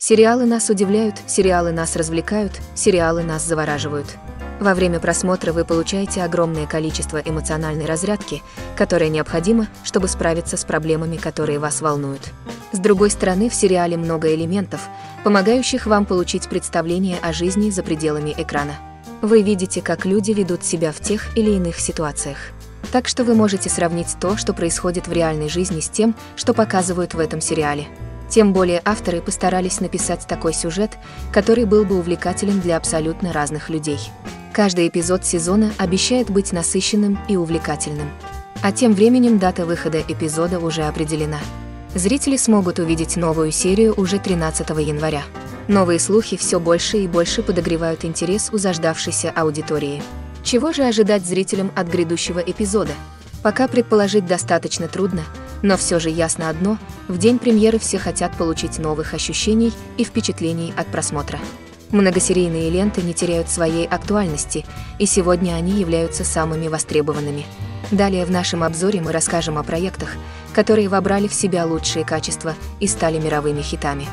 Сериалы нас удивляют, сериалы нас развлекают, сериалы нас завораживают. Во время просмотра вы получаете огромное количество эмоциональной разрядки, которая необходима, чтобы справиться с проблемами, которые вас волнуют. С другой стороны, в сериале много элементов, помогающих вам получить представление о жизни за пределами экрана. Вы видите, как люди ведут себя в тех или иных ситуациях. Так что вы можете сравнить то, что происходит в реальной жизни, с тем, что показывают в этом сериале. Тем более авторы постарались написать такой сюжет, который был бы увлекателен для абсолютно разных людей. Каждый эпизод сезона обещает быть насыщенным и увлекательным. А тем временем дата выхода эпизода уже определена. Зрители смогут увидеть новую серию уже 13 января. Новые слухи все больше и больше подогревают интерес у заждавшейся аудитории. Чего же ожидать зрителям от грядущего эпизода? Пока предположить достаточно трудно, но все же ясно одно: в день премьеры все хотят получить новых ощущений и впечатлений от просмотра. Многосерийные ленты не теряют своей актуальности, и сегодня они являются самыми востребованными. Далее в нашем обзоре мы расскажем о проектах, которые вобрали в себя лучшие качества и стали мировыми хитами.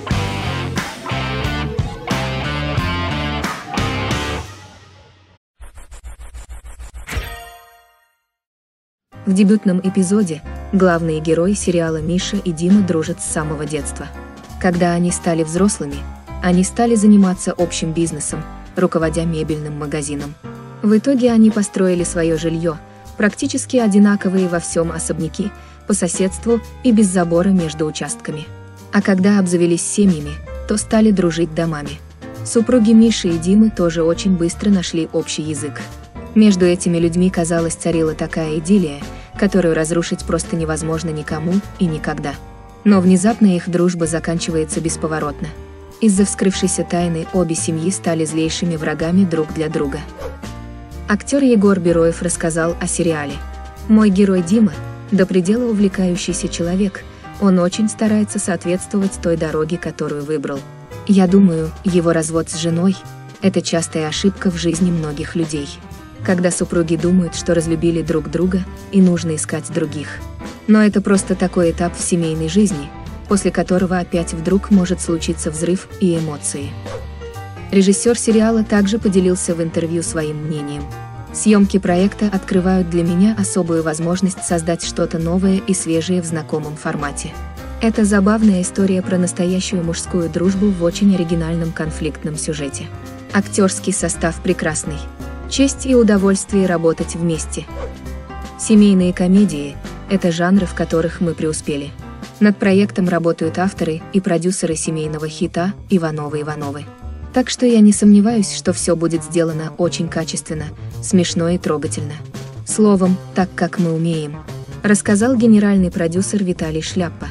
В дебютном эпизоде главные герои сериала Миша и Дима дружат с самого детства. Когда они стали взрослыми, они стали заниматься общим бизнесом, руководя мебельным магазином. В итоге они построили свое жилье, практически одинаковые во всем особняки, по соседству и без забора между участками. А когда обзавелись семьями, то стали дружить домами. Супруги Миши и Димы тоже очень быстро нашли общий язык. Между этими людьми, казалось, царила такая идиллия, которую разрушить просто невозможно никому и никогда. Но внезапно их дружба заканчивается бесповоротно. Из-за вскрывшейся тайны обе семьи стали злейшими врагами друг для друга. Актер Егор Бероев рассказал о сериале. «Мой герой Дима – до предела увлекающийся человек, он очень старается соответствовать той дороге, которую выбрал. Я думаю, его развод с женой – это частая ошибка в жизни многих людей. Когда супруги думают, что разлюбили друг друга и нужно искать других. Но это просто такой этап в семейной жизни, после которого опять вдруг может случиться взрыв и эмоции». Режиссер сериала также поделился в интервью своим мнением. «Съемки проекта открывают для меня особую возможность создать что-то новое и свежее в знакомом формате. Это забавная история про настоящую мужскую дружбу в очень оригинальном конфликтном сюжете. Актерский состав прекрасный. Честь и удовольствие работать вместе. Семейные комедии – это жанры, в которых мы преуспели. Над проектом работают авторы и продюсеры семейного хита «Ивановы-Ивановы». Так что я не сомневаюсь, что все будет сделано очень качественно, смешно и трогательно. Словом, так как мы умеем», – рассказал генеральный продюсер Виталий Шляпа.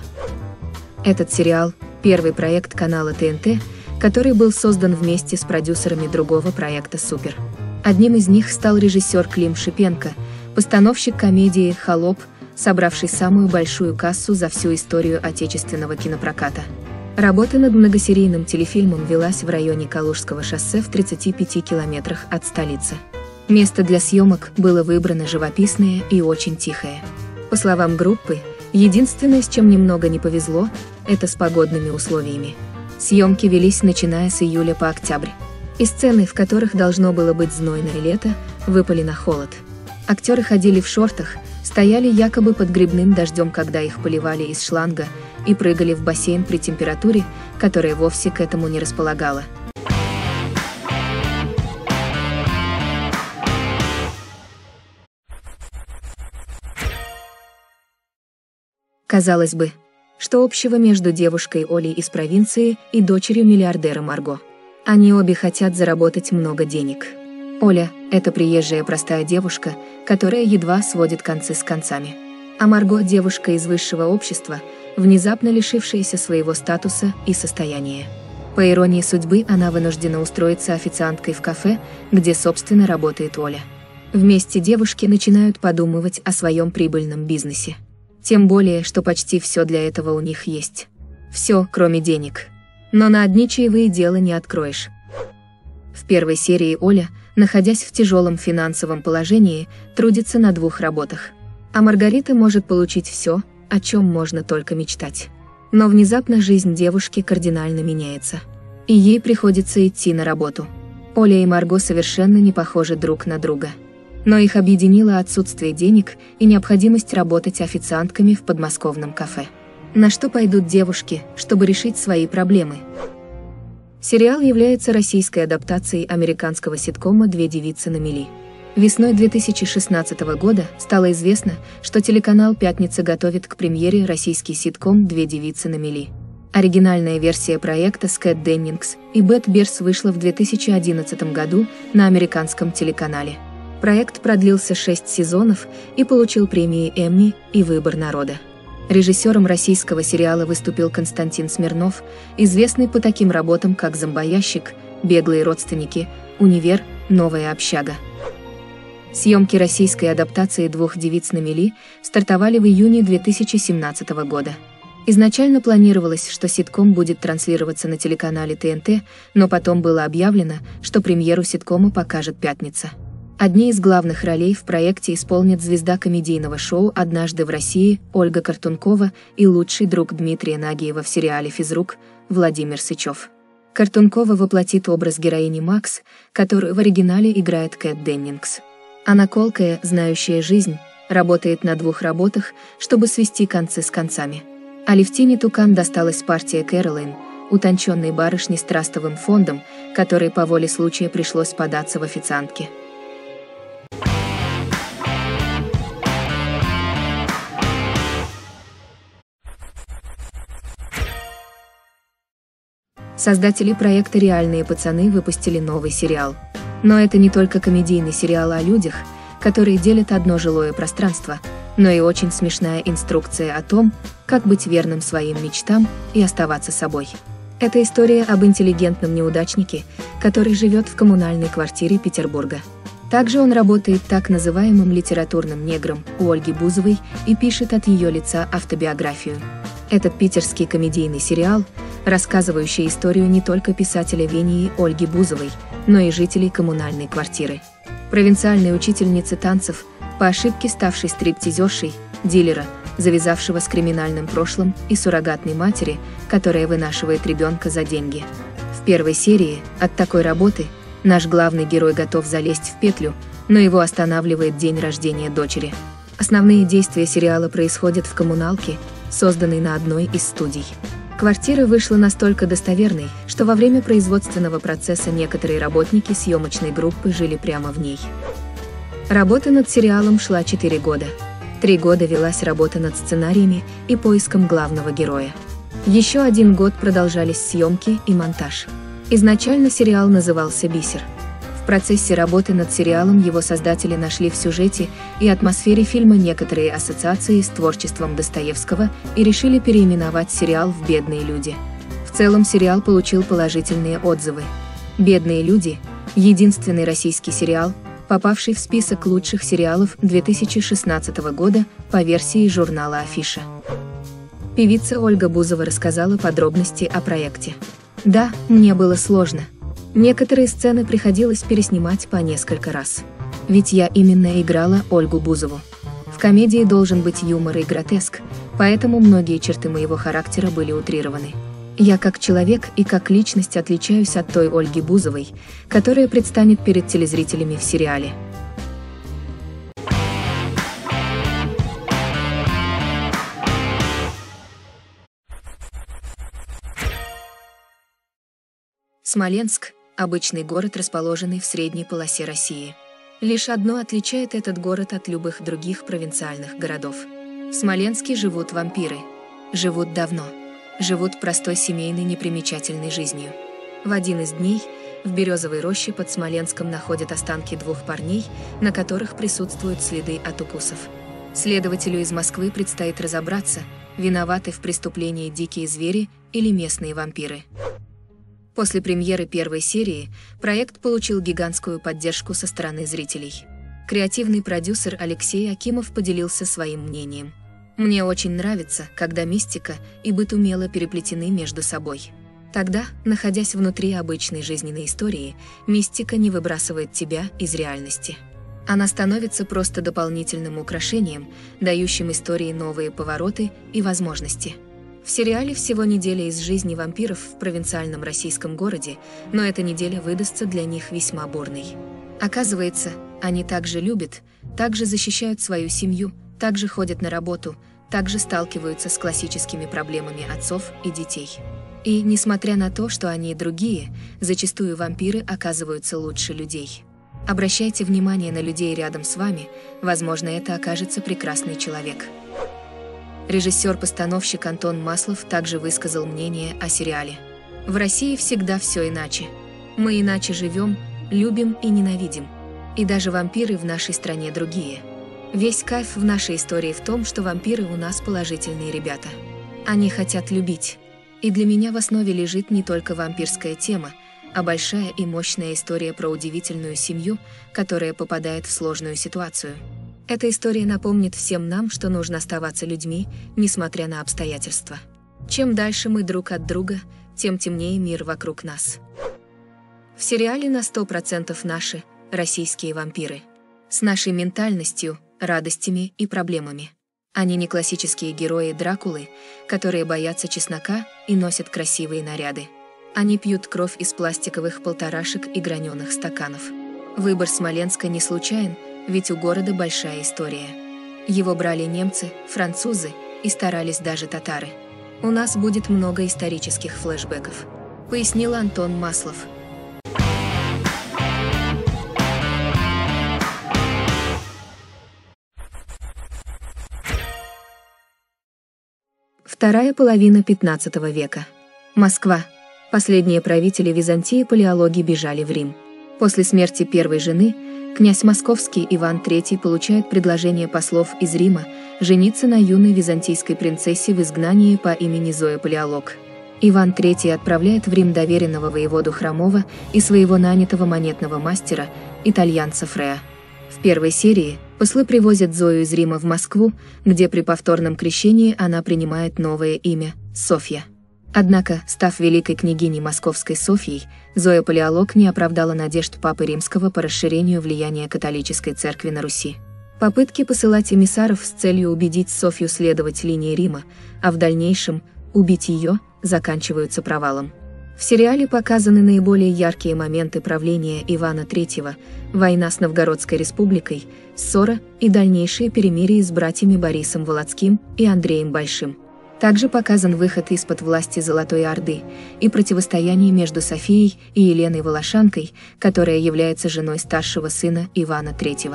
Этот сериал – первый проект канала ТНТ, который был создан вместе с продюсерами другого проекта «Супер». Одним из них стал режиссер Клим Шипенко, постановщик комедии «Холоп», собравший самую большую кассу за всю историю отечественного кинопроката. Работа над многосерийным телефильмом велась в районе Калужского шоссе в 35 километрах от столицы. Место для съемок было выбрано живописное и очень тихое. По словам группы, единственное, с чем немного не повезло, это с погодными условиями. Съемки велись начиная с июля по октябрь. И сцены, в которых должно было быть знойное лето, выпали на холод. Актеры ходили в шортах, стояли якобы под грибным дождем, когда их поливали из шланга, и прыгали в бассейн при температуре, которая вовсе к этому не располагала. Казалось бы, что общего между девушкой Олей из провинции и дочерью миллиардера Марго? Они обе хотят заработать много денег. Оля – это приезжая простая девушка, которая едва сводит концы с концами. А Марго – девушка из высшего общества, внезапно лишившаяся своего статуса и состояния. По иронии судьбы, она вынуждена устроиться официанткой в кафе, где, собственно, работает Оля. Вместе девушки начинают подумывать о своем прибыльном бизнесе. Тем более, что почти все для этого у них есть. Все, кроме денег. Но на одни чаевые дело не откроешь. В первой серии Оля, находясь в тяжелом финансовом положении, трудится на 2 работах. А Маргарита может получить все, о чем можно только мечтать. Но внезапно жизнь девушки кардинально меняется. И ей приходится идти на работу. Оля и Марго совершенно не похожи друг на друга. Но их объединило отсутствие денег и необходимость работать официантками в подмосковном кафе. На что пойдут девушки, чтобы решить свои проблемы? Сериал является российской адаптацией американского ситкома «Две девицы на мели». Весной 2016 года стало известно, что телеканал «Пятница» готовит к премьере российский ситком «Две девицы на мели». Оригинальная версия проекта с Кэт Деннингс и Бет Бирс вышла в 2011 году на американском телеканале. Проект продлился 6 сезонов и получил премии Эмми и «Выбор народа». Режиссером российского сериала выступил Константин Смирнов, известный по таким работам, как «Зомбоящик», «Беглые родственники», «Универ», «Новая общага». Съемки российской адаптации «Двух девиц на мели» стартовали в июне 2017 года. Изначально планировалось, что ситком будет транслироваться на телеканале ТНТ, но потом было объявлено, что премьеру ситкома покажет «Пятница». Одни из главных ролей в проекте исполнят звезда комедийного шоу «Однажды в России» Ольга Картункова и лучший друг Дмитрия Нагиева в сериале «Физрук» Владимир Сычев. Картункова воплотит образ героини Макс, которую в оригинале играет Кэт Деннингс. Она колкая, знающая жизнь, работает на 2 работах, чтобы свести концы с концами. Алевтине Тукан досталась партия Кэролайн, утонченной барышни с трастовым фондом, которой по воле случая пришлось податься в официантки. Создатели проекта «Реальные пацаны» выпустили новый сериал. Но это не только комедийный сериал о людях, которые делят одно жилое пространство, но и очень смешная инструкция о том, как быть верным своим мечтам и оставаться собой. Это история об интеллигентном неудачнике, который живет в коммунальной квартире Петербурга. Также он работает так называемым литературным негром у Ольги Бузовой и пишет от ее лица автобиографию. Этот питерский комедийный сериал, рассказывающий историю не только писателя Вении Ольги Бузовой, но и жителей коммунальной квартиры. Провинциальной учительницы танцев, по ошибке ставшей стриптизершей, дилера, завязавшего с криминальным прошлым, и суррогатной матери, которая вынашивает ребенка за деньги. В первой серии «От такой работы» наш главный герой готов залезть в петлю, но его останавливает день рождения дочери. Основные действия сериала происходят в коммуналке, созданной на одной из студий. Квартира вышла настолько достоверной, что во время производственного процесса некоторые работники съемочной группы жили прямо в ней. Работа над сериалом шла 4 года. 3 года велась работа над сценариями и поиском главного героя. Еще 1 год продолжались съемки и монтаж. Изначально сериал назывался «Бисер». В процессе работы над сериалом его создатели нашли в сюжете и атмосфере фильма некоторые ассоциации с творчеством Достоевского и решили переименовать сериал в «Бедные люди». В целом сериал получил положительные отзывы. «Бедные люди» — единственный российский сериал, попавший в список лучших сериалов 2016 года по версии журнала «Афиша». Певица Ольга Бузова рассказала подробности о проекте. «Да, мне было сложно. Некоторые сцены приходилось переснимать по несколько раз. Ведь я именно играла Ольгу Бузову. В комедии должен быть юмор и гротеск, поэтому многие черты моего характера были утрированы. Я как человек и как личность отличаюсь от той Ольги Бузовой, которая предстанет перед телезрителями в сериале». Смоленск – обычный город, расположенный в средней полосе России. Лишь одно отличает этот город от любых других провинциальных городов. В Смоленске живут вампиры. Живут давно. Живут простой семейной непримечательной жизнью. В один из дней в Березовой роще под Смоленском находят останки 2 парней, на которых присутствуют следы от укусов. Следователю из Москвы предстоит разобраться, виноваты в преступлении дикие звери или местные вампиры. После премьеры первой серии проект получил гигантскую поддержку со стороны зрителей. Креативный продюсер Алексей Акимов поделился своим мнением. «Мне очень нравится, когда мистика и быт умело переплетены между собой. Тогда, находясь внутри обычной жизненной истории, мистика не выбрасывает тебя из реальности. Она становится просто дополнительным украшением, дающим истории новые повороты и возможности. В сериале всего неделя из жизни вампиров в провинциальном российском городе, но эта неделя выдастся для них весьма бурной. Оказывается, они также любят, также защищают свою семью, также ходят на работу, также сталкиваются с классическими проблемами отцов и детей. И, несмотря на то, что они другие, зачастую вампиры оказываются лучше людей. Обращайте внимание на людей рядом с вами, возможно, это окажется прекрасный человек. Режиссер-постановщик Антон Маслов также высказал мнение о сериале. В России всегда все иначе. Мы иначе живем, любим и ненавидим. И даже вампиры в нашей стране другие. Весь кайф в нашей истории в том, что вампиры у нас положительные ребята. Они хотят любить. И для меня в основе лежит не только вампирская тема, а большая и мощная история про удивительную семью, которая попадает в сложную ситуацию. Эта история напомнит всем нам, что нужно оставаться людьми, несмотря на обстоятельства. Чем дальше мы друг от друга, тем темнее мир вокруг нас. В сериале на 100% наши, российские вампиры. С нашей ментальностью, радостями и проблемами. Они не классические герои Дракулы, которые боятся чеснока и носят красивые наряды. Они пьют кровь из пластиковых полторашек и граненых стаканов. Выбор Смоленска не случайен, ведь у города большая история. Его брали немцы, французы и старались даже татары. У нас будет много исторических флешбеков, пояснил Антон Маслов. Вторая половина 15 века. Москва. Последние правители Византии палеологи бежали в Рим. После смерти первой жены, князь Московский Иван III получает предложение послов из Рима жениться на юной византийской принцессе в изгнании по имени Зоя Палеолог. Иван III отправляет в Рим доверенного воеводу Хромова и своего нанятого монетного мастера, итальянца Фреа. В первой серии послы привозят Зою из Рима в Москву, где при повторном крещении она принимает новое имя – Софья. Однако, став великой княгиней Московской Софьей, Зоя Палеолог не оправдала надежд Папы Римского по расширению влияния католической церкви на Руси. Попытки посылать эмиссаров с целью убедить Софью следовать линии Рима, а в дальнейшем убить ее, заканчиваются провалом. В сериале показаны наиболее яркие моменты правления Ивана III, война с Новгородской республикой, ссора и дальнейшие перемирия с братьями Борисом Володским и Андреем Большим. Также показан выход из-под власти Золотой Орды и противостояние между Софией и Еленой Волошанкой, которая является женой старшего сына Ивана III.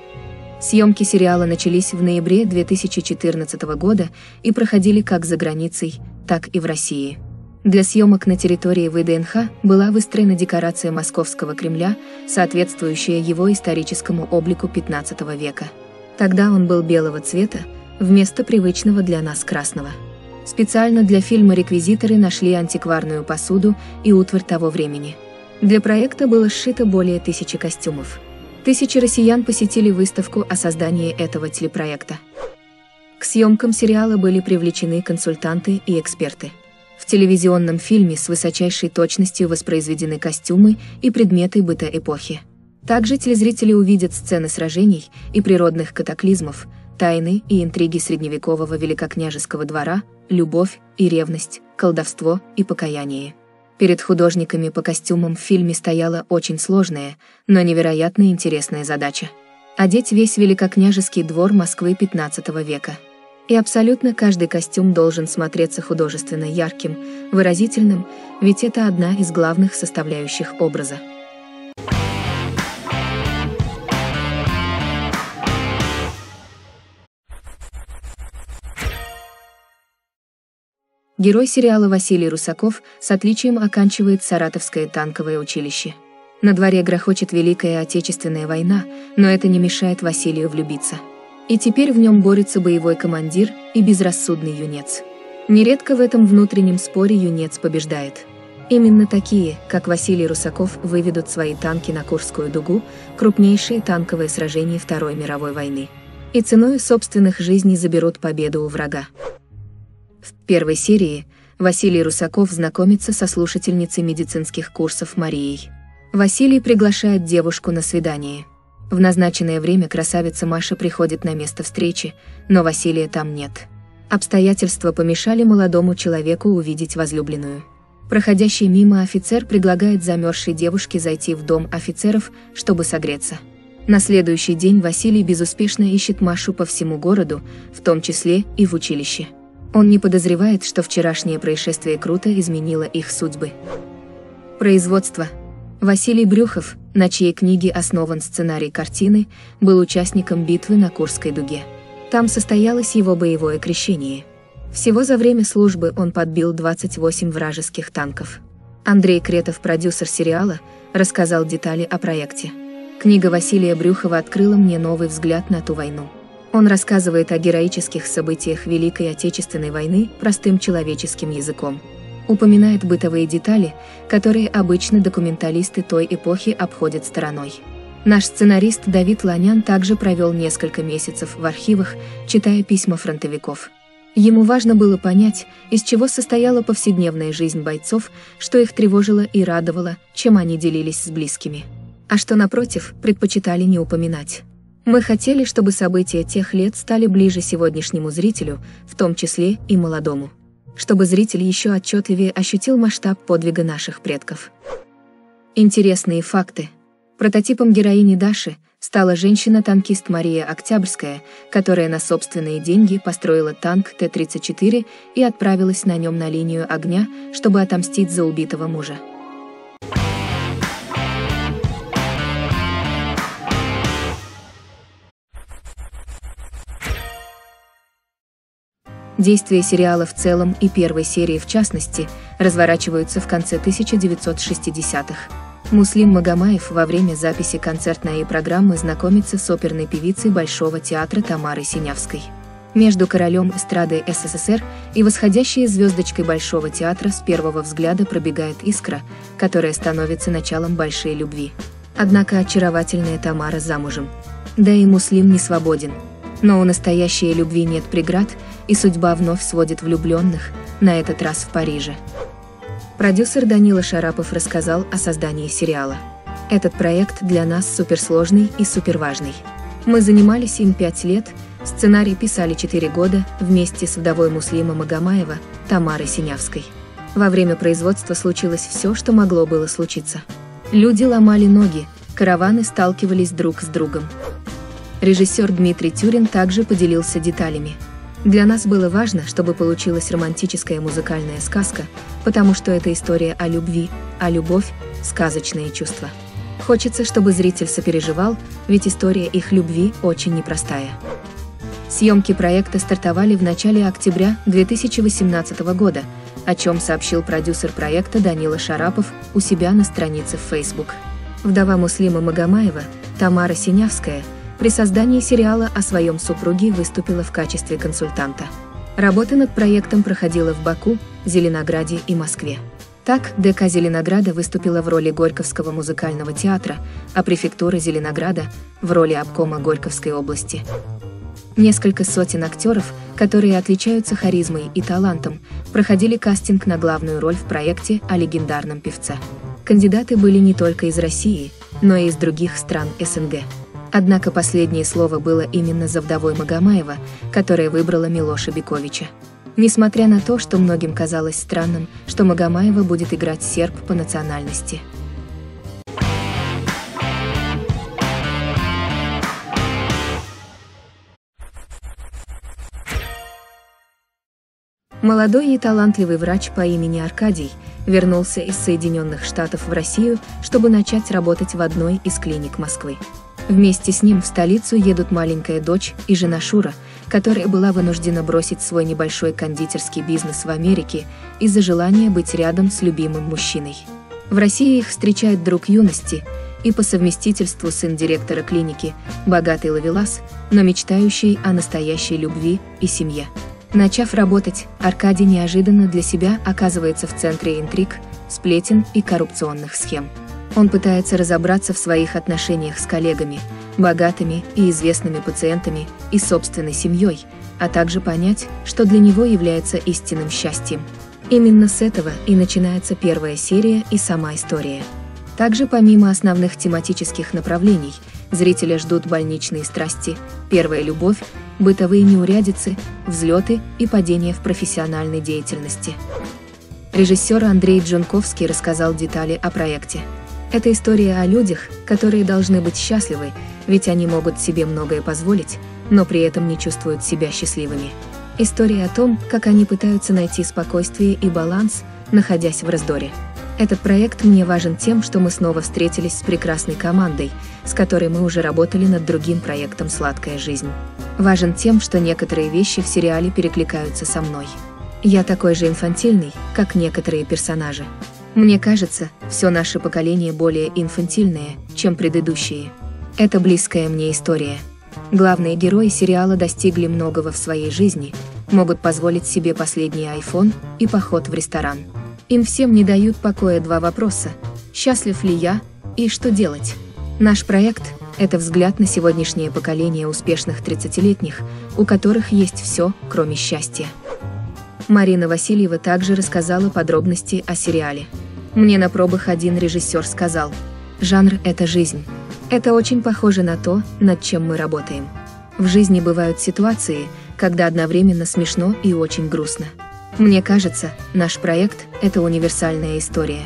Съемки сериала начались в ноябре 2014 года и проходили как за границей, так и в России. Для съемок на территории ВДНХ была выстроена декорация Московского Кремля, соответствующая его историческому облику XV века. Тогда он был белого цвета, вместо привычного для нас красного. Специально для фильма реквизиторы нашли антикварную посуду и утварь того времени. Для проекта было сшито более 1000 костюмов. Тысячи россиян посетили выставку о создании этого телепроекта. К съемкам сериала были привлечены консультанты и эксперты. В телевизионном фильме с высочайшей точностью воспроизведены костюмы и предметы быта эпохи. Также телезрители увидят сцены сражений и природных катаклизмов, тайны и интриги средневекового великокняжеского двора, любовь и ревность, колдовство и покаяние. Перед художниками по костюмам в фильме стояла очень сложная, но невероятно интересная задача – одеть весь великокняжеский двор Москвы XV века. И абсолютно каждый костюм должен смотреться художественно ярким, выразительным, ведь это одна из главных составляющих образа. Герой сериала Василий Русаков с отличием оканчивает Саратовское танковое училище. На дворе грохочет Великая Отечественная война, но это не мешает Василию влюбиться. И теперь в нем борется боевой командир и безрассудный юнец. Нередко в этом внутреннем споре юнец побеждает. Именно такие, как Василий Русаков, выведут свои танки на Курскую дугу, крупнейшие танковые сражения Второй мировой войны. И ценой собственных жизней заберут победу у врага. В первой серии Василий Русаков знакомится со слушательницей медицинских курсов Марией. Василий приглашает девушку на свидание. В назначенное время красавица Маша приходит на место встречи, но Василия там нет. Обстоятельства помешали молодому человеку увидеть возлюбленную. Проходящий мимо офицер предлагает замерзшей девушке зайти в дом офицеров, чтобы согреться. На следующий день Василий безуспешно ищет Машу по всему городу, в том числе и в училище. Он не подозревает, что вчерашнее происшествие круто изменило их судьбы. Производство. Василий Брюхов, на чьей книге основан сценарий картины, был участником битвы на Курской дуге. Там состоялось его боевое крещение. Всего за время службы он подбил 28 вражеских танков. Андрей Кретов, продюсер сериала, рассказал детали о проекте. Книга Василия Брюхова открыла мне новый взгляд на ту войну. Он рассказывает о героических событиях Великой Отечественной войны простым человеческим языком. Упоминает бытовые детали, которые обычно документалисты той эпохи обходят стороной. Наш сценарист Давид Ланян также провел несколько месяцев в архивах, читая письма фронтовиков. Ему важно было понять, из чего состояла повседневная жизнь бойцов, что их тревожило и радовало, чем они делились с близкими. А что, напротив, предпочитали не упоминать. Мы хотели, чтобы события тех лет стали ближе сегодняшнему зрителю, в том числе и молодому. Чтобы зритель еще отчетливее ощутил масштаб подвига наших предков. Интересные факты. Прототипом героини Даши стала женщина-танкист Мария Октябрьская, которая на собственные деньги построила танк Т-34 и отправилась на нем на линию огня, чтобы отомстить за убитого мужа. Действия сериала в целом и первой серии в частности разворачиваются в конце 1960-х. Муслим Магомаев во время записи концертной программы знакомится с оперной певицей Большого театра Тамарой Синявской. Между королем эстрады СССР и восходящей звездочкой Большого театра с первого взгляда пробегает искра, которая становится началом большой любви. Однако очаровательная Тамара замужем. Да и Муслим не свободен. Но у настоящей любви нет преград, и судьба вновь сводит влюбленных, на этот раз в Париже. Продюсер Данила Шарапов рассказал о создании сериала. Этот проект для нас суперсложный и суперважный. Мы занимались им 5 лет, сценарий писали 4 года вместе с вдовой Муслима Магомаева, Тамарой Синявской. Во время производства случилось все, что могло было случиться. Люди ломали ноги, караваны сталкивались друг с другом. Режиссер Дмитрий Тюрин также поделился деталями. Для нас было важно, чтобы получилась романтическая музыкальная сказка, потому что это история о любви, а любовь – сказочные чувства. Хочется, чтобы зритель сопереживал, ведь история их любви очень непростая. Съемки проекта стартовали в начале октября 2018 года, о чем сообщил продюсер проекта Данила Шарапов у себя на странице в Facebook. Вдова Муслима Магомаева, Тамара Синявская, при создании сериала о своем супруге выступила в качестве консультанта. Работа над проектом проходила в Баку, Зеленограде и Москве. Так, ДК Зеленограда выступила в роли Горьковского музыкального театра, а префектура Зеленограда – в роли обкома Горьковской области. Несколько сотен актеров, которые отличаются харизмой и талантом, проходили кастинг на главную роль в проекте о легендарном певце. Кандидаты были не только из России, но и из других стран СНГ. Однако последнее слово было именно за вдовой Магомаева, которая выбрала Милоша Биковича. Несмотря на то, что многим казалось странным, что Магомаева будет играть серб по национальности. Молодой и талантливый врач по имени Аркадий вернулся из Соединенных Штатов в Россию, чтобы начать работать в одной из клиник Москвы. Вместе с ним в столицу едут маленькая дочь и жена Шура, которая была вынуждена бросить свой небольшой кондитерский бизнес в Америке из-за желания быть рядом с любимым мужчиной. В России их встречает друг юности и по совместительству сын директора клиники, богатый ловелас, но мечтающий о настоящей любви и семье. Начав работать, Аркадий неожиданно для себя оказывается в центре интриг, сплетен и коррупционных схем. Он пытается разобраться в своих отношениях с коллегами, богатыми и известными пациентами и собственной семьей, а также понять, что для него является истинным счастьем. Именно с этого и начинается первая серия и сама история. Также помимо основных тематических направлений, зрителя ждут больничные страсти, первая любовь, бытовые неурядицы, взлеты и падения в профессиональной деятельности. Режиссер Андрей Джунковский рассказал детали о проекте. Это история о людях, которые должны быть счастливы, ведь они могут себе многое позволить, но при этом не чувствуют себя счастливыми. История о том, как они пытаются найти спокойствие и баланс, находясь в раздоре. Этот проект мне важен тем, что мы снова встретились с прекрасной командой, с которой мы уже работали над другим проектом «Сладкая жизнь». Важен тем, что некоторые вещи в сериале перекликаются со мной. Я такой же инфантильный, как некоторые персонажи. Мне кажется, все наше поколение более инфантильное, чем предыдущие. Это близкая мне история. Главные герои сериала достигли многого в своей жизни, могут позволить себе последний iPhone и поход в ресторан. Им всем не дают покоя два вопроса: счастлив ли я и что делать? Наш проект – это взгляд на сегодняшнее поколение успешных 30-летних, у которых есть все, кроме счастья. Марина Васильева также рассказала подробности о сериале. Мне на пробах один режиссер сказал: жанр – это жизнь. Это очень похоже на то, над чем мы работаем. В жизни бывают ситуации, когда одновременно смешно и очень грустно. Мне кажется, наш проект – это универсальная история.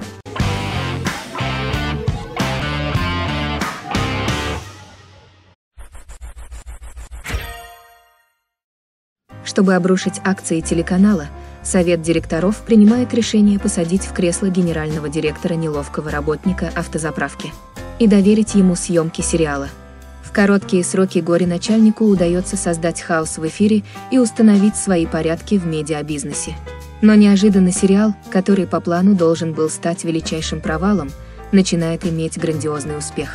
Чтобы обрушить акции телеканала, Совет директоров принимает решение посадить в кресло генерального директора неловкого работника автозаправки и доверить ему съемки сериала. В короткие сроки горе-начальнику удается создать хаос в эфире и установить свои порядки в медиабизнесе. Но неожиданно сериал, который по плану должен был стать величайшим провалом, начинает иметь грандиозный успех.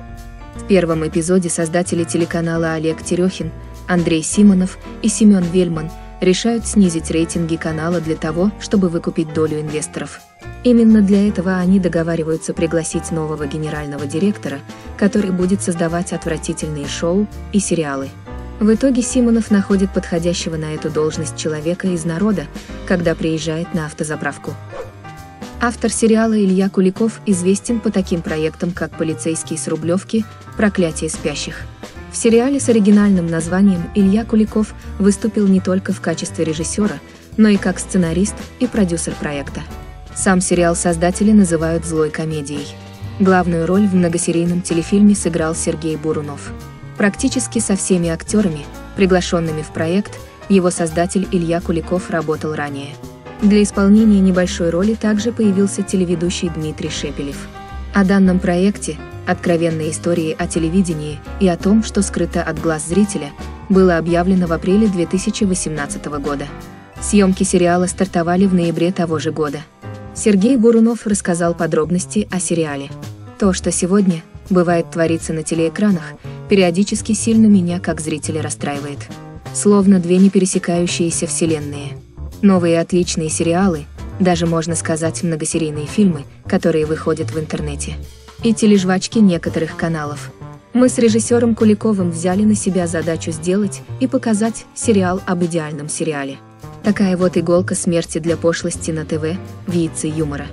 В первом эпизоде создатели телеканала Олег Терехин, Андрей Симонов и Семен Вельман решают снизить рейтинги канала для того, чтобы выкупить долю инвесторов. Именно для этого они договариваются пригласить нового генерального директора, который будет создавать отвратительные шоу и сериалы. В итоге Симонов находит подходящего на эту должность человека из народа, когда приезжает на автозаправку. Автор сериала Илья Куликов известен по таким проектам, как «Полицейский с Рублевки», «Проклятие спящих». В сериале с оригинальным названием Илья Куликов выступил не только в качестве режиссера, но и как сценарист и продюсер проекта. Сам сериал создатели называют злой комедией. Главную роль в многосерийном телефильме сыграл Сергей Бурунов. Практически со всеми актерами, приглашенными в проект, его создатель Илья Куликов работал ранее. Для исполнения небольшой роли также появился телеведущий Дмитрий Шепелев. О данном проекте, откровенной истории о телевидении и о том, что скрыто от глаз зрителя, было объявлено в апреле 2018 года. Съемки сериала стартовали в ноябре того же года. Сергей Бурунов рассказал подробности о сериале. То, что сегодня, бывает, творится на телеэкранах, периодически сильно меня как зрителя расстраивает. Словно две не пересекающиеся вселенные. Новые отличные сериалы, даже можно сказать многосерийные фильмы, которые выходят в интернете. И тележвачки некоторых каналов. Мы с режиссером Куликовым взяли на себя задачу сделать и показать сериал об идеальном сериале. Такая вот иголка смерти для пошлости на ТВ, в яйце юмора.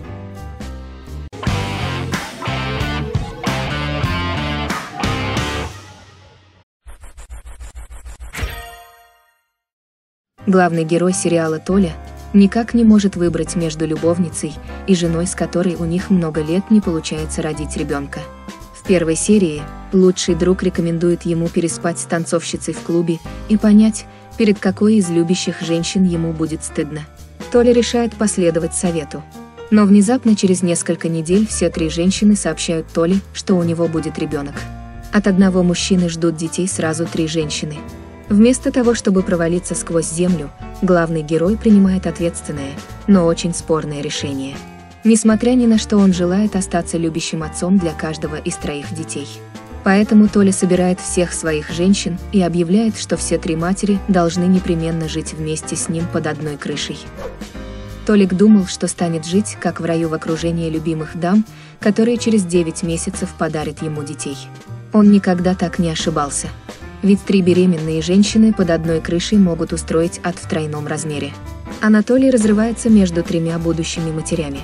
Главный герой сериала Толя никак не может выбрать между любовницей и женой, с которой у них много лет не получается родить ребенка. В первой серии лучший друг рекомендует ему переспать с танцовщицей в клубе и понять, перед какой из любящих женщин ему будет стыдно. Толя решает последовать совету. Но внезапно через несколько недель все три женщины сообщают Толе, что у него будет ребенок. От одного мужчины ждут детей сразу три женщины. Вместо того, чтобы провалиться сквозь землю, главный герой принимает ответственное, но очень спорное решение. Несмотря ни на что, он желает остаться любящим отцом для каждого из троих детей. Поэтому Толя собирает всех своих женщин и объявляет, что все три матери должны непременно жить вместе с ним под одной крышей. Толик думал, что станет жить, как в раю, в окружении любимых дам, которые через 9 месяцев подарят ему детей. Он никогда так не ошибался. Ведь три беременные женщины под одной крышей могут устроить ад в тройном размере. Анатолий разрывается между тремя будущими матерями.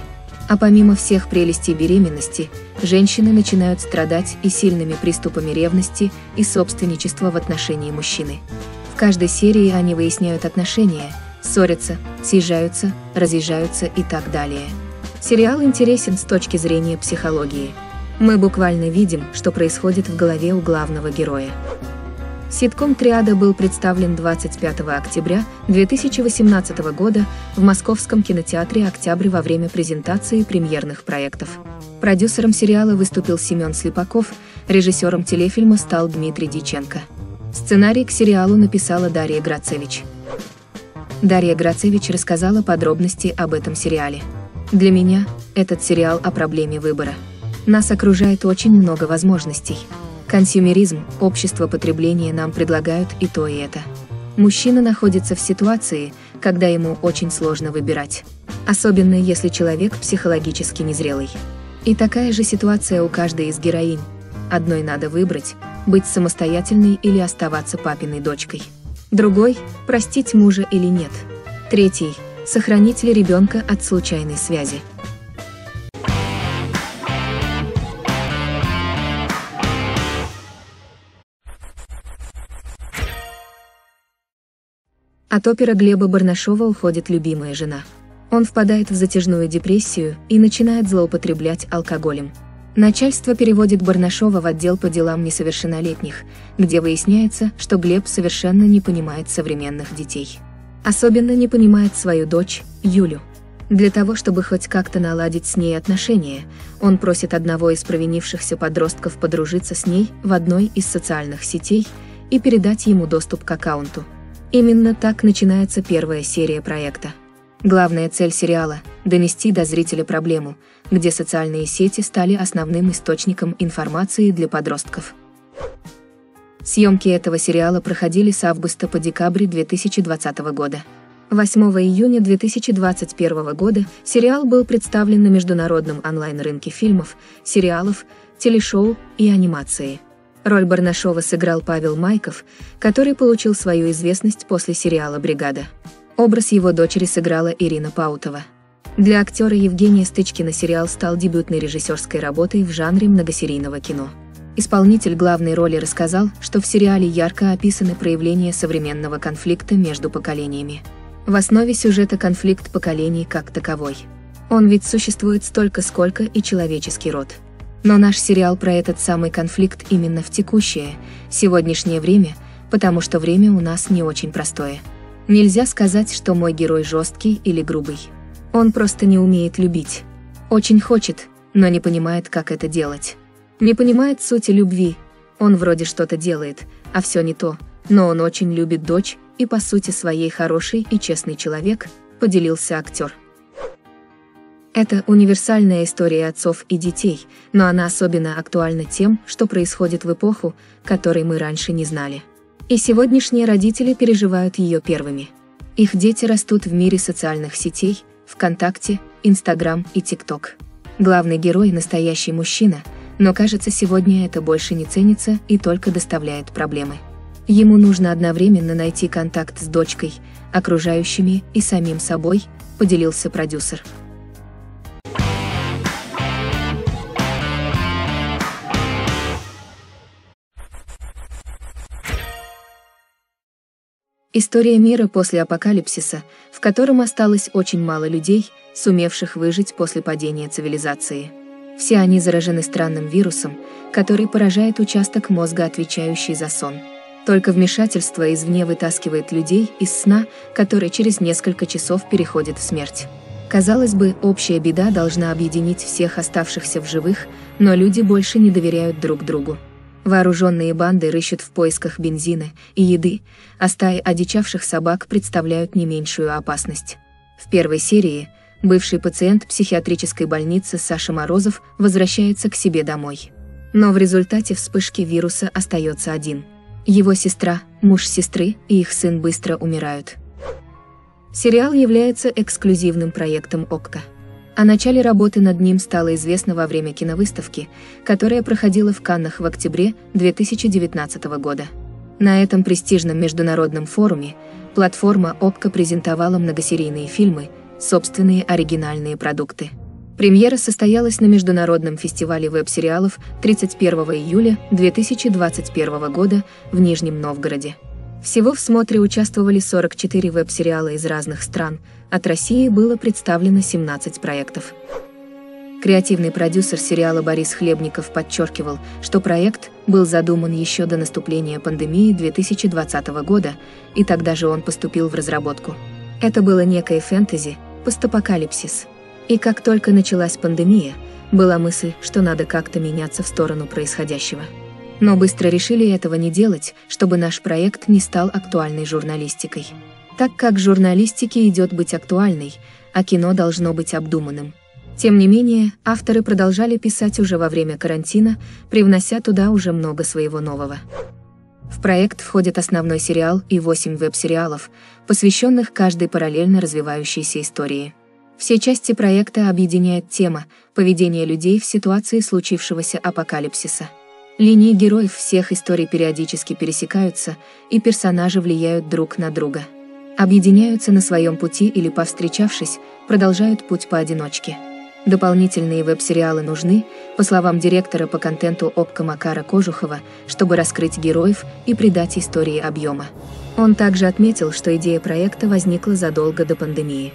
А помимо всех прелестей беременности, женщины начинают страдать и сильными приступами ревности и собственничества в отношении мужчины. В каждой серии они выясняют отношения, ссорятся, съезжаются, разъезжаются и так далее. Сериал интересен с точки зрения психологии. Мы буквально видим, что происходит в голове у главного героя. Ситком «Триада» был представлен 25 октября 2018 года в Московском кинотеатре «Октябрь» во время презентации премьерных проектов. Продюсером сериала выступил Семен Слепаков, режиссером телефильма стал Дмитрий Дьяченко. Сценарий к сериалу написала Дарья Грацевич. Дарья Грацевич рассказала подробности об этом сериале. Для меня этот сериал о проблеме выбора. Нас окружает очень много возможностей. Консюмеризм, общество потребления нам предлагают и то, и это. Мужчина находится в ситуации, когда ему очень сложно выбирать. Особенно если человек психологически незрелый. И такая же ситуация у каждой из героинь. Одной надо выбрать, быть самостоятельной или оставаться папиной дочкой. Другой – простить мужа или нет. Третий – сохранить ли ребенка от случайной связи. От опера Глеба Барнашова уходит любимая жена. Он впадает в затяжную депрессию и начинает злоупотреблять алкоголем. Начальство переводит Барнашова в отдел по делам несовершеннолетних, где выясняется, что Глеб совершенно не понимает современных детей. Особенно не понимает свою дочь, Юлю. Для того, чтобы хоть как-то наладить с ней отношения, он просит одного из провинившихся подростков подружиться с ней в одной из социальных сетей и передать ему доступ к аккаунту. Именно так начинается первая серия проекта. Главная цель сериала – донести до зрителя проблему, где социальные сети стали основным источником информации для подростков. Съемки этого сериала проходили с августа по декабрь 2020 года. 8 июня 2021 года сериал был представлен на международном онлайн-рынке фильмов, сериалов, телешоу и анимации. Роль Барнашова сыграл Павел Майков, который получил свою известность после сериала «Бригада». Образ его дочери сыграла Ирина Паутова. Для актера Евгения Стычкина сериал стал дебютной режиссерской работой в жанре многосерийного кино. Исполнитель главной роли рассказал, что в сериале ярко описаны проявления современного конфликта между поколениями. В основе сюжета конфликт поколений как таковой. Он ведь существует столько, сколько и человеческий род. Но наш сериал про этот самый конфликт именно в текущее, сегодняшнее время, потому что время у нас не очень простое. Нельзя сказать, что мой герой жесткий или грубый. Он просто не умеет любить. Очень хочет, но не понимает, как это делать. Не понимает сути любви. Он вроде что-то делает, а все не то, но он очень любит дочь и по сути своей хороший и честный человек, поделился актер. Это универсальная история отцов и детей, но она особенно актуальна тем, что происходит в эпоху, которой мы раньше не знали. И сегодняшние родители переживают ее первыми. Их дети растут в мире социальных сетей, ВКонтакте, Инстаграм и ТикТок. Главный герой – настоящий мужчина, но кажется, сегодня это больше не ценится и только доставляет проблемы. Ему нужно одновременно найти контакт с дочкой, окружающими и самим собой, поделился продюсер. История мира после апокалипсиса, в котором осталось очень мало людей, сумевших выжить после падения цивилизации. Все они заражены странным вирусом, который поражает участок мозга, отвечающий за сон. Только вмешательство извне вытаскивает людей из сна, который через несколько часов переходит в смерть. Казалось бы, общая беда должна объединить всех оставшихся в живых, но люди больше не доверяют друг другу. Вооруженные банды рыщут в поисках бензина и еды, а стаи одичавших собак представляют не меньшую опасность. В первой серии бывший пациент психиатрической больницы Саша Морозов возвращается к себе домой. Но в результате вспышки вируса остается один. Его сестра, муж сестры и их сын быстро умирают. Сериал является эксклюзивным проектом ОККО. О начале работы над ним стало известно во время киновыставки, которая проходила в Каннах в октябре 2019 года. На этом престижном международном форуме платформа ОККО презентовала многосерийные фильмы, собственные оригинальные продукты. Премьера состоялась на Международном фестивале веб-сериалов 31 июля 2021 года в Нижнем Новгороде. Всего в смотре участвовали 44 веб-сериала из разных стран, от России было представлено 17 проектов. Креативный продюсер сериала Борис Хлебников подчеркивал, что проект был задуман еще до наступления пандемии 2020 года, и тогда же он поступил в разработку. Это было некое фэнтези, постапокалипсис. И как только началась пандемия, была мысль, что надо как-то меняться в сторону происходящего. Но быстро решили этого не делать, чтобы наш проект не стал актуальной журналистикой. Так как журналистике идет быть актуальной, а кино должно быть обдуманным. Тем не менее, авторы продолжали писать уже во время карантина, привнося туда уже много своего нового. В проект входит основной сериал и 8 веб-сериалов, посвященных каждой параллельно развивающейся истории. Все части проекта объединяет тема поведения людей в ситуации случившегося апокалипсиса. Линии героев всех историй периодически пересекаются, и персонажи влияют друг на друга. Объединяются на своем пути или, повстречавшись, продолжают путь поодиночке. Дополнительные веб-сериалы нужны, по словам директора по контенту ОПКО Макара Кожухова, чтобы раскрыть героев и придать истории объема. Он также отметил, что идея проекта возникла задолго до пандемии.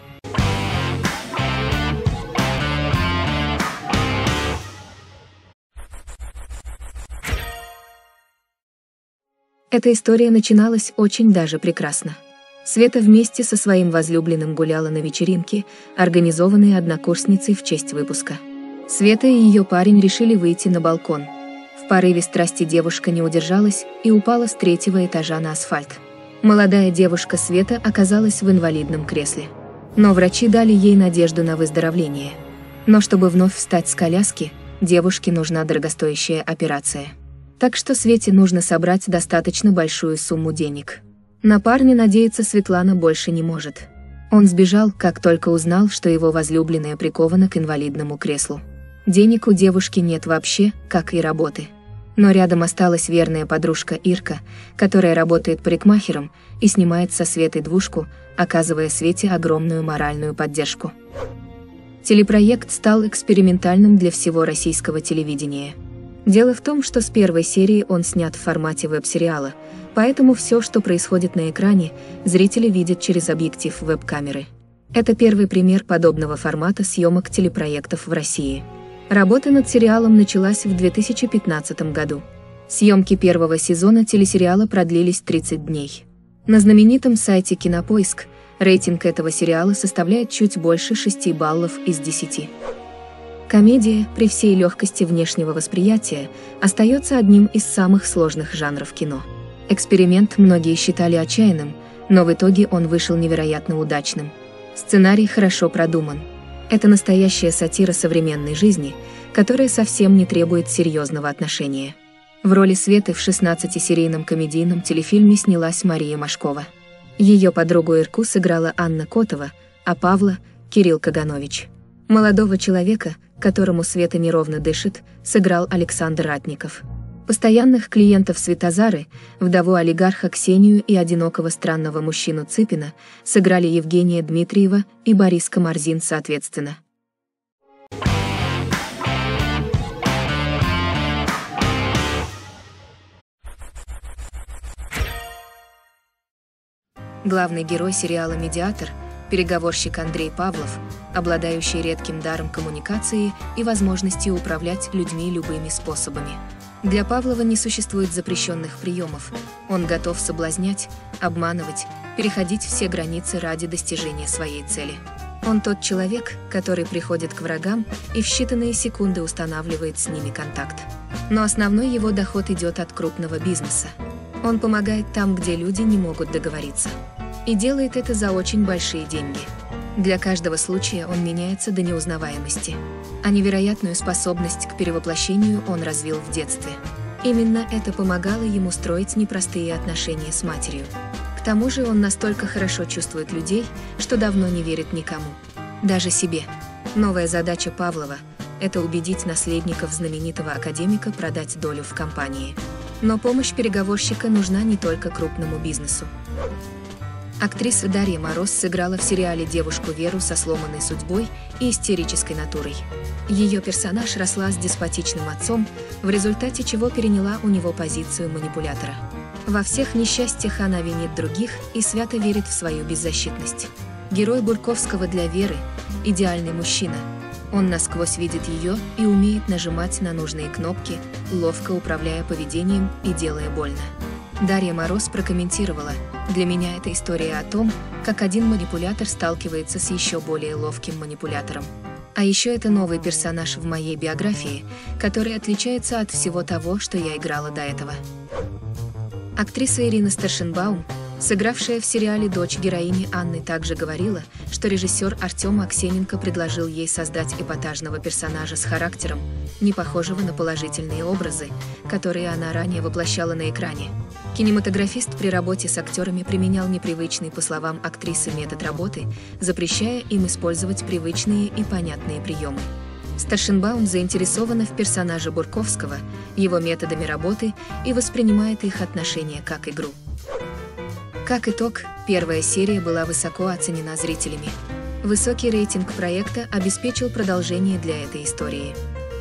Эта история начиналась очень даже прекрасно. Света вместе со своим возлюбленным гуляла на вечеринке, организованной однокурсницей в честь выпуска. Света и ее парень решили выйти на балкон. В порыве страсти девушка не удержалась и упала с 3-го этажа на асфальт. Молодая девушка Света оказалась в инвалидном кресле. Но врачи дали ей надежду на выздоровление. Но чтобы вновь встать с коляски, девушке нужна дорогостоящая операция. Так что Свете нужно собрать достаточно большую сумму денег. На парня надеяться Светлана больше не может. Он сбежал, как только узнал, что его возлюбленная прикована к инвалидному креслу. Денег у девушки нет вообще, как и работы. Но рядом осталась верная подружка Ирка, которая работает парикмахером и снимает со Светой двушку, оказывая Свете огромную моральную поддержку. Телепроект стал экспериментальным для всего российского телевидения. Дело в том, что с первой серии он снят в формате веб-сериала, поэтому все, что происходит на экране, зрители видят через объектив веб-камеры. Это первый пример подобного формата съемок телепроектов в России. Работа над сериалом началась в 2015 году. Съемки первого сезона телесериала продлились 30 дней. На знаменитом сайте Кинопоиск рейтинг этого сериала составляет чуть больше 6 баллов из 10. Комедия, при всей легкости внешнего восприятия, остается одним из самых сложных жанров кино. Эксперимент многие считали отчаянным, но в итоге он вышел невероятно удачным. Сценарий хорошо продуман. Это настоящая сатира современной жизни, которая совсем не требует серьезного отношения. В роли Светы в 16-серийном комедийном телефильме снялась Мария Машкова. Ее подругу Ирку сыграла Анна Котова, а Павла – Кирилл Каганович. Молодого человека, которому Света неровно дышит, сыграл Александр Ратников. Постоянных клиентов Светозары, вдову олигарха Ксению и одинокого странного мужчину Цыпина сыграли Евгения Дмитриева и Борис Камарзин соответственно. Главный герой сериала «Медиатор» – переговорщик Андрей Павлов, обладающий редким даром коммуникации и возможностью управлять людьми любыми способами. Для Павлова не существует запрещенных приемов, он готов соблазнять, обманывать, переходить все границы ради достижения своей цели. Он тот человек, который приходит к врагам и в считанные секунды устанавливает с ними контакт. Но основной его доход идет от крупного бизнеса. Он помогает там, где люди не могут договориться. И делает это за очень большие деньги. Для каждого случая он меняется до неузнаваемости. А невероятную способность к перевоплощению он развил в детстве. Именно это помогало ему строить непростые отношения с матерью. К тому же он настолько хорошо чувствует людей, что давно не верит никому. Даже себе. Новая задача Павлова – это убедить наследников знаменитого академика продать долю в компании. Но помощь переговорщика нужна не только крупному бизнесу. Актриса Дарья Мороз сыграла в сериале девушку Веру со сломанной судьбой и истерической натурой. Ее персонаж росла с деспотичным отцом, в результате чего переняла у него позицию манипулятора. Во всех несчастьях она винит других и свято верит в свою беззащитность. Герой Бурковского для Веры – идеальный мужчина. Он насквозь видит ее и умеет нажимать на нужные кнопки, ловко управляя поведением и делая больно. Дарья Мороз прокомментировала: «Для меня это история о том, как один манипулятор сталкивается с еще более ловким манипулятором. А еще это новый персонаж в моей биографии, который отличается от всего того, что я играла до этого». Актриса Ирина Старшенбаум, сыгравшая в сериале дочь героини Анны, также говорила, что режиссер Артем Аксененко предложил ей создать эпатажного персонажа с характером, не похожего на положительные образы, которые она ранее воплощала на экране. Кинематографист при работе с актерами применял непривычный, по словам актрисы, метод работы, запрещая им использовать привычные и понятные приемы. Старшенбаум заинтересована в персонаже Бурковского, его методами работы и воспринимает их отношения как игру. Как итог, первая серия была высоко оценена зрителями. Высокий рейтинг проекта обеспечил продолжение для этой истории.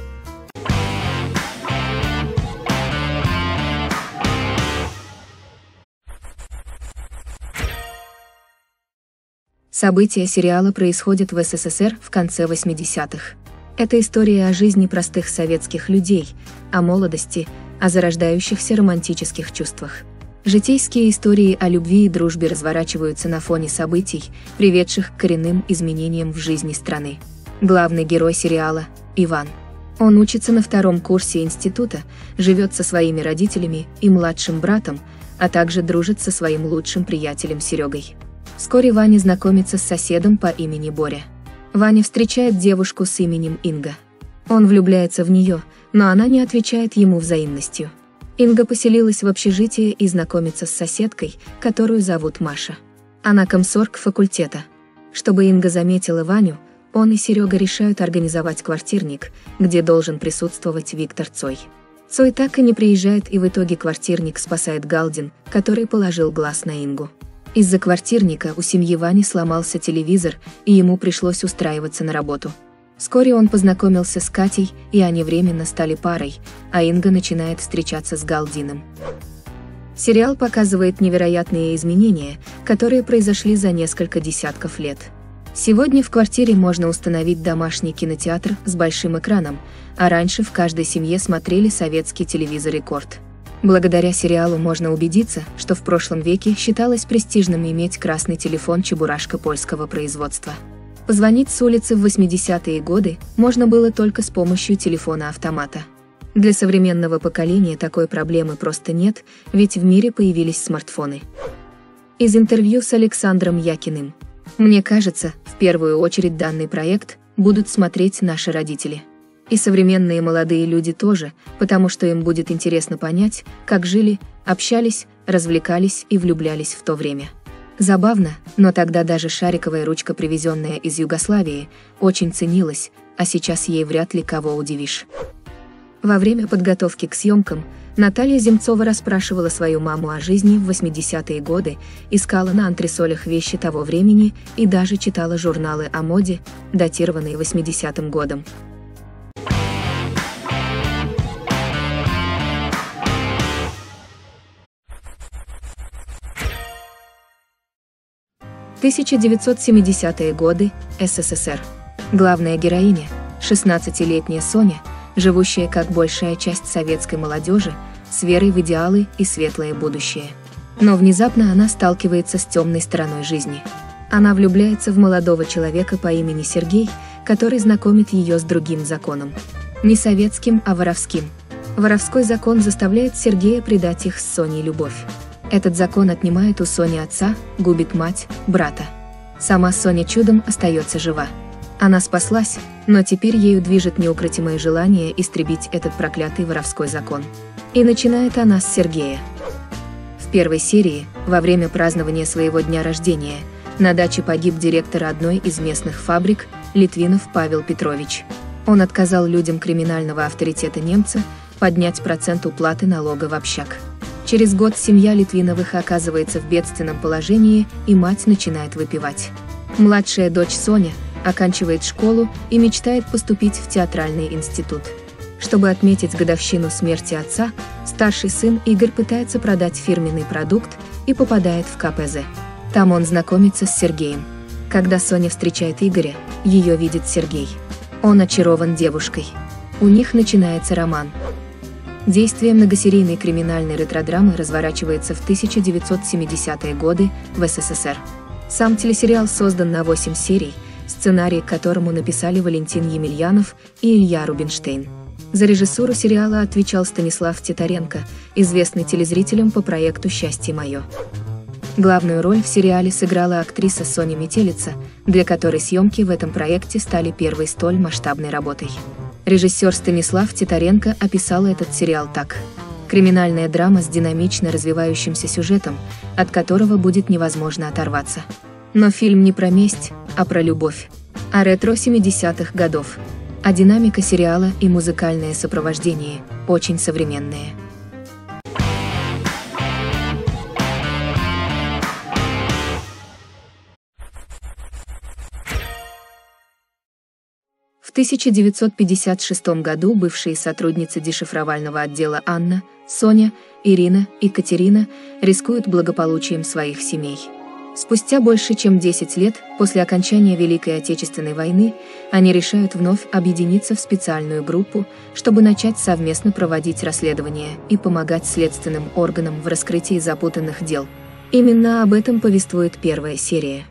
События сериала происходят в СССР в конце 80-х. Это история о жизни простых советских людей, о молодости, о зарождающихся романтических чувствах. Житейские истории о любви и дружбе разворачиваются на фоне событий, приведших к коренным изменениям в жизни страны. Главный герой сериала – Иван. Он учится на 2-м курсе института, живет со своими родителями и младшим братом, а также дружит со своим лучшим приятелем Серегой. Вскоре Ваня знакомится с соседом по имени Боря. Ваня встречает девушку с именем Инга. Он влюбляется в нее, но она не отвечает ему взаимностью. Инга поселилась в общежитии и знакомится с соседкой, которую зовут Маша. Она комсорг факультета. Чтобы Инга заметила Ваню, он и Серега решают организовать квартирник, где должен присутствовать Виктор Цой. Цой так и не приезжает, и в итоге квартирник спасает Галдин, который положил глаз на Ингу. Из-за квартирника у семьи Вани сломался телевизор, и ему пришлось устраиваться на работу. Вскоре он познакомился с Катей, и они временно стали парой, а Инга начинает встречаться с Галдиным. Сериал показывает невероятные изменения, которые произошли за несколько десятков лет. Сегодня в квартире можно установить домашний кинотеатр с большим экраном, а раньше в каждой семье смотрели советский телевизор «Рекорд». Благодаря сериалу можно убедиться, что в прошлом веке считалось престижным иметь красный телефон «Чебурашка» польского производства. Позвонить с улицы в 80-е годы можно было только с помощью телефона-автомата. Для современного поколения такой проблемы просто нет, ведь в мире появились смартфоны. Из интервью с Александром Якиным. Мне кажется, в первую очередь данный проект будут смотреть наши родители. И современные молодые люди тоже, потому что им будет интересно понять, как жили, общались, развлекались и влюблялись в то время. Забавно, но тогда даже шариковая ручка, привезенная из Югославии, очень ценилась, а сейчас ей вряд ли кого удивишь. Во время подготовки к съемкам Наталья Земцова расспрашивала свою маму о жизни в 80-е годы, искала на антресолях вещи того времени и даже читала журналы о моде, датированные 80-м годом. – 1970-е годы, СССР. Главная героиня – 16-летняя Соня, живущая, как большая часть советской молодежи, с верой в идеалы и светлое будущее. Но внезапно она сталкивается с темной стороной жизни. Она влюбляется в молодого человека по имени Сергей, который знакомит ее с другим законом. Не советским, а воровским. Воровской закон заставляет Сергея предать их с Соней любовь. Этот закон отнимает у Сони отца, губит мать, брата. Сама Соня чудом остается жива. Она спаслась, но теперь ею движет неукротимое желание истребить этот проклятый воровской закон. И начинает она с Сергея. В первой серии, во время празднования своего дня рождения, на даче погиб директор одной из местных фабрик, Литвинов Павел Петрович. Он отказал людям криминального авторитета немца поднять процент уплаты налога в общак. Через год семья Литвиновых оказывается в бедственном положении, и мать начинает выпивать. Младшая дочь Соня оканчивает школу и мечтает поступить в театральный институт. Чтобы отметить годовщину смерти отца, старший сын Игорь пытается продать фирменный продукт и попадает в КПЗ. Там он знакомится с Сергеем. Когда Соня встречает Игоря, ее видит Сергей. Он очарован девушкой. У них начинается роман. Действие многосерийной криминальной ретродрамы разворачивается в 1970-е годы в СССР. Сам телесериал создан на 8 серий, сценарий к которому написали Валентин Емельянов и Илья Рубинштейн. За режиссуру сериала отвечал Станислав Титаренко, известный телезрителям по проекту «Счастье мое». Главную роль в сериале сыграла актриса Соня Метелица, для которой съемки в этом проекте стали первой столь масштабной работой. Режиссер Станислав Титаренко описал этот сериал так: криминальная драма с динамично развивающимся сюжетом, от которого будет невозможно оторваться. Но фильм не про месть, а про любовь. А ретро 70-х годов. А динамика сериала и музыкальное сопровождение очень современные. В 1956 году бывшие сотрудницы дешифровального отдела Анна, Соня, Ирина и Катерина рискуют благополучием своих семей. Спустя больше чем 10 лет после окончания Великой Отечественной войны они решают вновь объединиться в специальную группу, чтобы начать совместно проводить расследования и помогать следственным органам в раскрытии запутанных дел. Именно об этом повествует первая серия.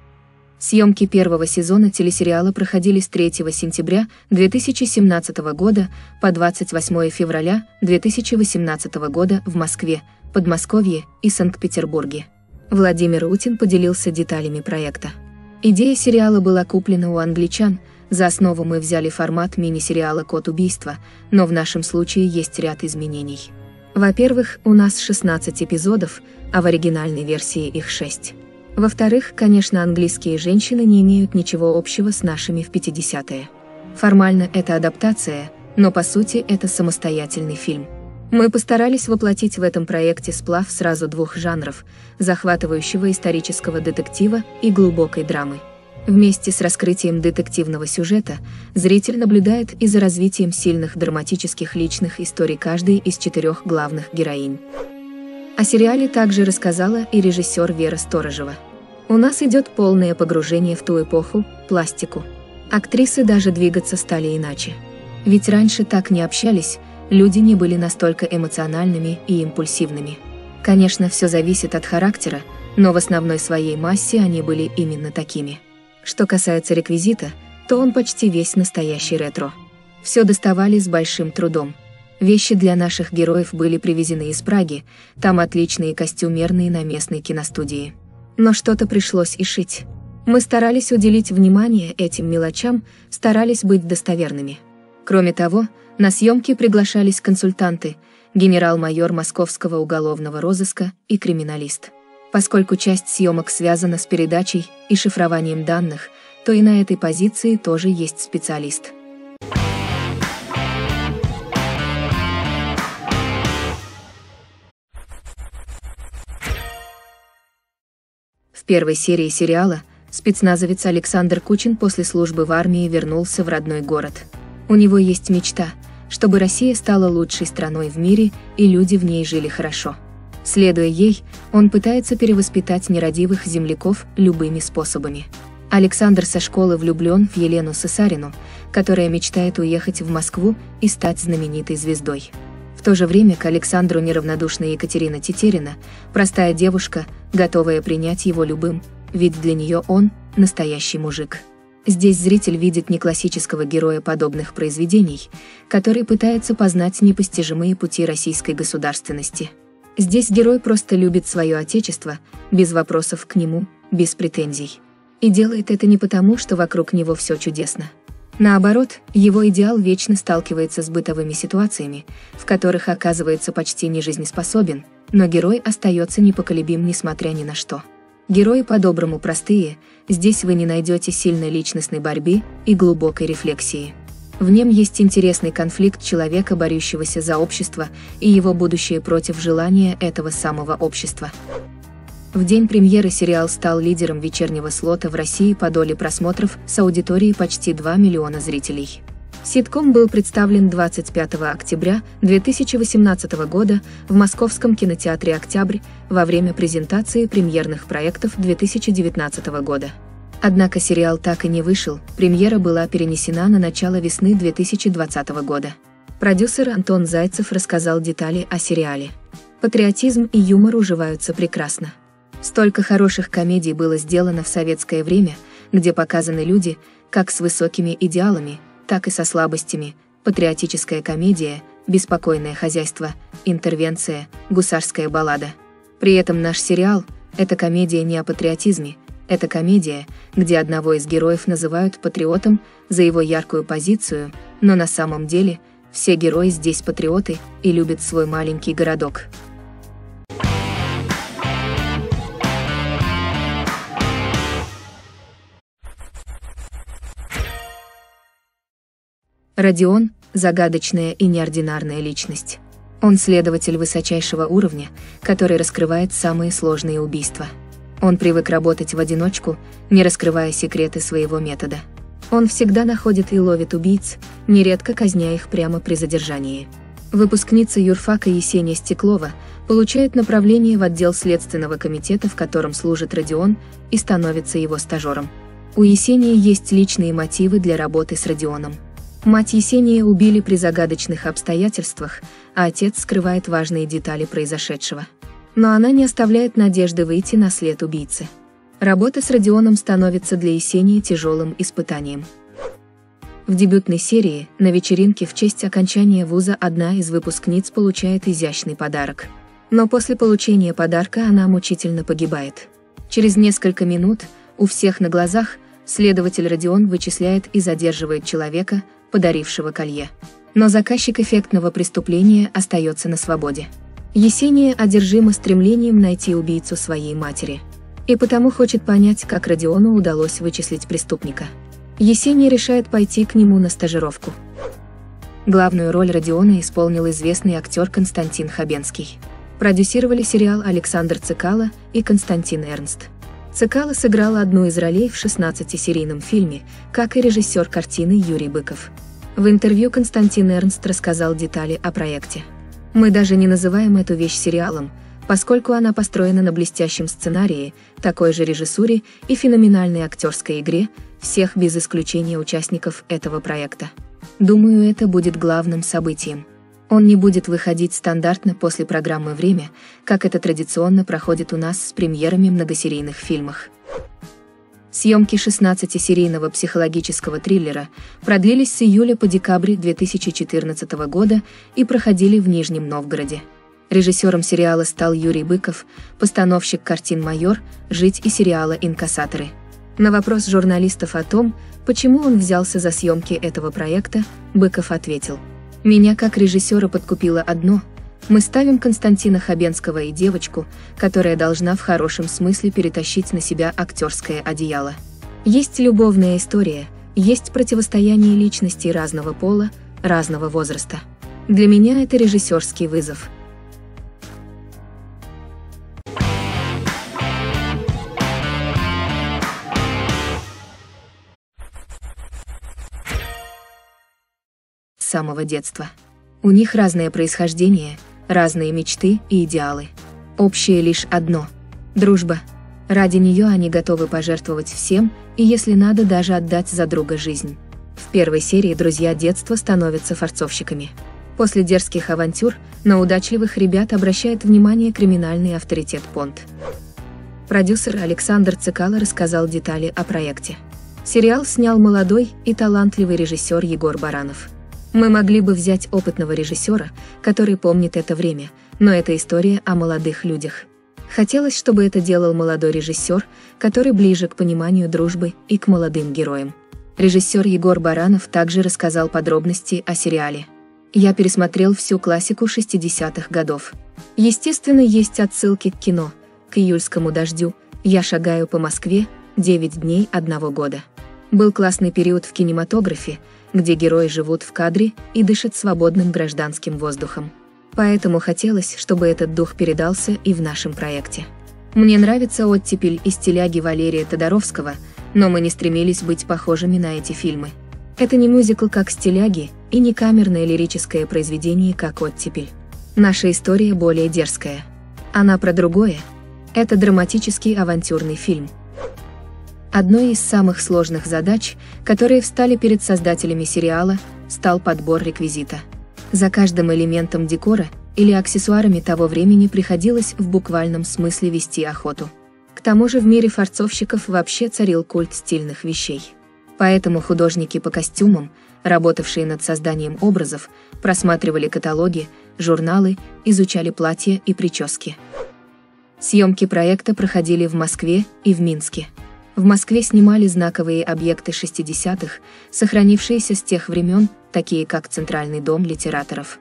Съемки первого сезона телесериала проходили с 3 сентября 2017 года по 28 февраля 2018 года в Москве, Подмосковье и Санкт-Петербурге. Владимир Утин поделился деталями проекта. Идея сериала была куплена у англичан, за основу мы взяли формат мини-сериала «Код убийства», но в нашем случае есть ряд изменений. Во-первых, у нас 16 эпизодов, а в оригинальной версии их 6. Во-вторых, конечно, английские женщины не имеют ничего общего с нашими в 50-е. Формально это адаптация, но по сути это самостоятельный фильм. Мы постарались воплотить в этом проекте сплав сразу двух жанров – захватывающего исторического детектива и глубокой драмы. Вместе с раскрытием детективного сюжета зритель наблюдает и за развитием сильных драматических личных историй каждой из 4 главных героинь. О сериале также рассказала и режиссер Вера Сторожева. У нас идет полное погружение в ту эпоху, пластику. Актрисы даже двигаться стали иначе. Ведь раньше так не общались, люди не были настолько эмоциональными и импульсивными. Конечно, все зависит от характера, но в основной своей массе они были именно такими. Что касается реквизита, то он почти весь настоящий ретро. Все доставали с большим трудом. Вещи для наших героев были привезены из Праги, там отличные костюмерные на местной киностудии. Но что-то пришлось и шить. Мы старались уделить внимание этим мелочам, старались быть достоверными. Кроме того, на съемки приглашались консультанты, генерал-майор московского уголовного розыска и криминалист. Поскольку часть съемок связана с передачей и шифрованием данных, то и на этой позиции тоже есть специалист. В первой серии сериала спецназовец Александр Кучин после службы в армии вернулся в родной город. У него есть мечта, чтобы Россия стала лучшей страной в мире и люди в ней жили хорошо. Следуя ей, он пытается перевоспитать нерадивых земляков любыми способами. Александр со школы влюблен в Елену Сысарину, которая мечтает уехать в Москву и стать знаменитой звездой. В то же время к Александру неравнодушна Екатерина Тетерина, простая девушка, готовая принять его любым, ведь для нее он – настоящий мужик. Здесь зритель видит не классического героя подобных произведений, который пытается познать непостижимые пути российской государственности. Здесь герой просто любит свое отечество, без вопросов к нему, без претензий. И делает это не потому, что вокруг него все чудесно. Наоборот, его идеал вечно сталкивается с бытовыми ситуациями, в которых оказывается почти нежизнеспособен, но герой остается непоколебим несмотря ни на что. Герои по-доброму простые, здесь вы не найдете сильной личностной борьбы и глубокой рефлексии. В нем есть интересный конфликт человека, борющегося за общество, и его будущее против желания этого самого общества. В день премьеры сериал стал лидером вечернего слота в России по доле просмотров с аудиторией почти 2 миллиона зрителей. Ситком был представлен 25 октября 2018 года в Московском кинотеатре «Октябрь» во время презентации премьерных проектов 2019 года. Однако сериал так и не вышел, премьера была перенесена на начало весны 2020 года. Продюсер Антон Зайцев рассказал детали о сериале. Патриотизм и юмор уживаются прекрасно. Столько хороших комедий было сделано в советское время, где показаны люди, как с высокими идеалами, так и со слабостями, патриотическая комедия, беспокойное хозяйство, интервенция, гусарская баллада. При этом наш сериал – это комедия не о патриотизме, это комедия, где одного из героев называют патриотом за его яркую позицию, но на самом деле все герои здесь патриоты и любят свой маленький городок. Родион – загадочная и неординарная личность. Он следователь высочайшего уровня, который раскрывает самые сложные убийства. Он привык работать в одиночку, не раскрывая секреты своего метода. Он всегда находит и ловит убийц, нередко казня их прямо при задержании. Выпускница юрфака Есения Стеклова получает направление в отдел Следственного комитета, в котором служит Родион, и становится его стажером. У Есении есть личные мотивы для работы с Родионом. Мать Есения убили при загадочных обстоятельствах, а отец скрывает важные детали произошедшего. Но она не оставляет надежды выйти на след убийцы. Работа с Родионом становится для Есении тяжелым испытанием. В дебютной серии, на вечеринке в честь окончания вуза, одна из выпускниц получает изящный подарок. Но после получения подарка она мучительно погибает. Через несколько минут, у всех на глазах, следователь Родион вычисляет и задерживает человека, подарившего колье. Но заказчик эффектного преступления остается на свободе. Есения одержима стремлением найти убийцу своей матери. И потому хочет понять, как Родиону удалось вычислить преступника. Есения решает пойти к нему на стажировку. Главную роль Родиона исполнил известный актер Константин Хабенский. Продюсировали сериал Александр Цекало и Константин Эрнст. Цекало сыграл одну из ролей в 16-серийном фильме, как и режиссер картины Юрий Быков. В интервью Константин Эрнст рассказал детали о проекте. «Мы даже не называем эту вещь сериалом, поскольку она построена на блестящем сценарии, такой же режиссуре и феноменальной актерской игре всех без исключения участников этого проекта. Думаю, это будет главным событием. Он не будет выходить стандартно после программы «Время», как это традиционно проходит у нас с премьерами многосерийных фильмов». Съемки 16-серийного психологического триллера продлились с июля по декабрь 2014 года и проходили в Нижнем Новгороде. Режиссером сериала стал Юрий Быков, постановщик картин «Майор», «Жить» и сериала «Инкассаторы». На вопрос журналистов о том, почему он взялся за съемки этого проекта, Быков ответил: «Меня как режиссера подкупило одно – мы ставим Константина Хабенского и девочку, которая должна в хорошем смысле перетащить на себя актерское одеяло. Есть любовная история, есть противостояние личностей разного пола, разного возраста. Для меня это режиссерский вызов». С самого детства. У них разное происхождение, разные мечты и идеалы. Общее лишь одно – дружба. Ради нее они готовы пожертвовать всем, и если надо, даже отдать за друга жизнь. В первой серии друзья детства становятся форцовщиками. После дерзких авантюр на удачливых ребят обращает внимание криминальный авторитет Понт. Продюсер Александр Цекало рассказал детали о проекте. Сериал снял молодой и талантливый режиссер Егор Баранов. Мы могли бы взять опытного режиссера, который помнит это время, но это история о молодых людях. Хотелось, чтобы это делал молодой режиссер, который ближе к пониманию дружбы и к молодым героям. Режиссер Егор Баранов также рассказал подробности о сериале. «Я пересмотрел всю классику 60-х годов. Естественно, есть отсылки к кино, к июльскому дождю, я шагаю по Москве, 9 дней одного года. Был классный период в кинематографе, где герои живут в кадре и дышат свободным гражданским воздухом. Поэтому хотелось, чтобы этот дух передался и в нашем проекте. Мне нравится оттепель из «Стиляги» Валерия Тодоровского, но мы не стремились быть похожими на эти фильмы. Это не мюзикл, как «Стиляги», и не камерное лирическое произведение, как «Оттепель». Наша история более дерзкая. Она про другое. Это драматический авантюрный фильм. Одной из самых сложных задач, которые встали перед создателями сериала, стал подбор реквизита. За каждым элементом декора или аксессуарами того времени приходилось в буквальном смысле вести охоту. К тому же в мире фарцовщиков вообще царил культ стильных вещей. Поэтому художники по костюмам, работавшие над созданием образов, просматривали каталоги, журналы, изучали платья и прически. Съемки проекта проходили в Москве и в Минске. В Москве снимали знаковые объекты 60-х, сохранившиеся с тех времен, такие как Центральный дом литераторов.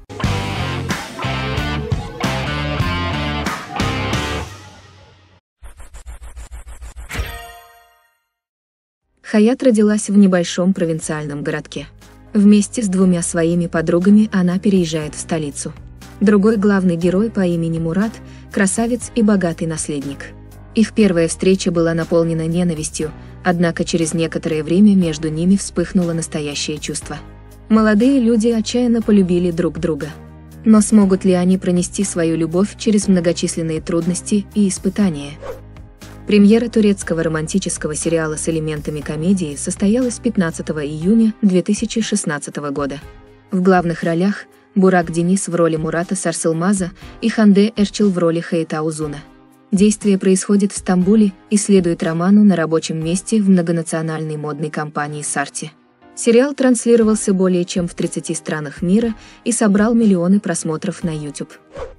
Хаят родилась в небольшом провинциальном городке. Вместе с двумя своими подругами она переезжает в столицу. Другой главный герой по имени Мурат – красавец и богатый наследник. Их первая встреча была наполнена ненавистью, однако через некоторое время между ними вспыхнуло настоящее чувство. Молодые люди отчаянно полюбили друг друга. Но смогут ли они пронести свою любовь через многочисленные трудности и испытания? Премьера турецкого романтического сериала с элементами комедии состоялась 15 июня 2016 года. В главных ролях Бурак Денис в роли Мурата Сарсылмаза и Ханде Эрчил в роли Хаята Узуна. Действие происходит в Стамбуле и следует роману на рабочем месте в многонациональной модной компании Сарти. Сериал транслировался более чем в 30 странах мира и собрал миллионы просмотров на YouTube.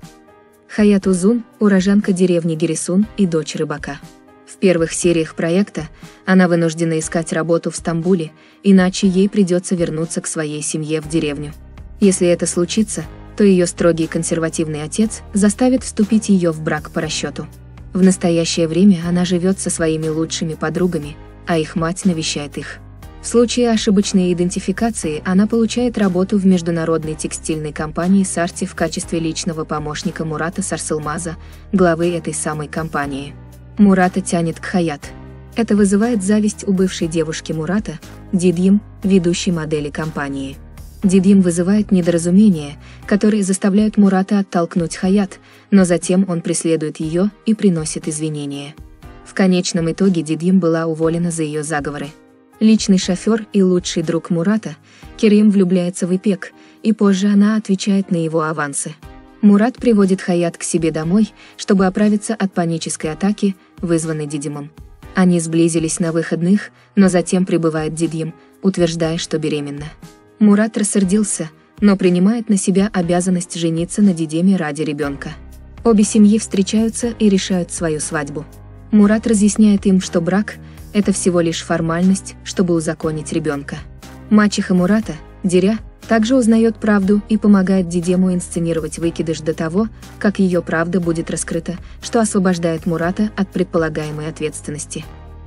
Хаят Узун – уроженка деревни Гирисун и дочь рыбака. В первых сериях проекта она вынуждена искать работу в Стамбуле, иначе ей придется вернуться к своей семье в деревню. Если это случится, то ее строгий консервативный отец заставит вступить ее в брак по расчету. В настоящее время она живет со своими лучшими подругами, а их мать навещает их. В случае ошибочной идентификации она получает работу в международной текстильной компании Сарти в качестве личного помощника Мурата Сарсылмаза, главы этой самой компании. Мурата тянет к Хаят. Это вызывает зависть у бывшей девушки Мурата, Дидьем, ведущей модели компании. Дидьем вызывает недоразумения, которые заставляют Мурата оттолкнуть Хаят, но затем он преследует ее и приносит извинения. В конечном итоге Дидьем была уволена за ее заговоры. Личный шофер и лучший друг Мурата, Керим, влюбляется в Ипек, и позже она отвечает на его авансы. Мурат приводит Хаят к себе домой, чтобы оправиться от панической атаки, вызванной Дидьемом. Они сблизились на выходных, но затем прибывает Дидьем, утверждая, что беременна. Мурат рассердился, но принимает на себя обязанность жениться на Дидьеме ради ребенка. Обе семьи встречаются и решают свою свадьбу. Мурат разъясняет им, что брак – это всего лишь формальность, чтобы узаконить ребенка. Мачеха Мурата, Диря, также узнает правду и помогает Дидьему инсценировать выкидыш до того, как ее правда будет раскрыта, что освобождает Мурата от предполагаемой ответственности.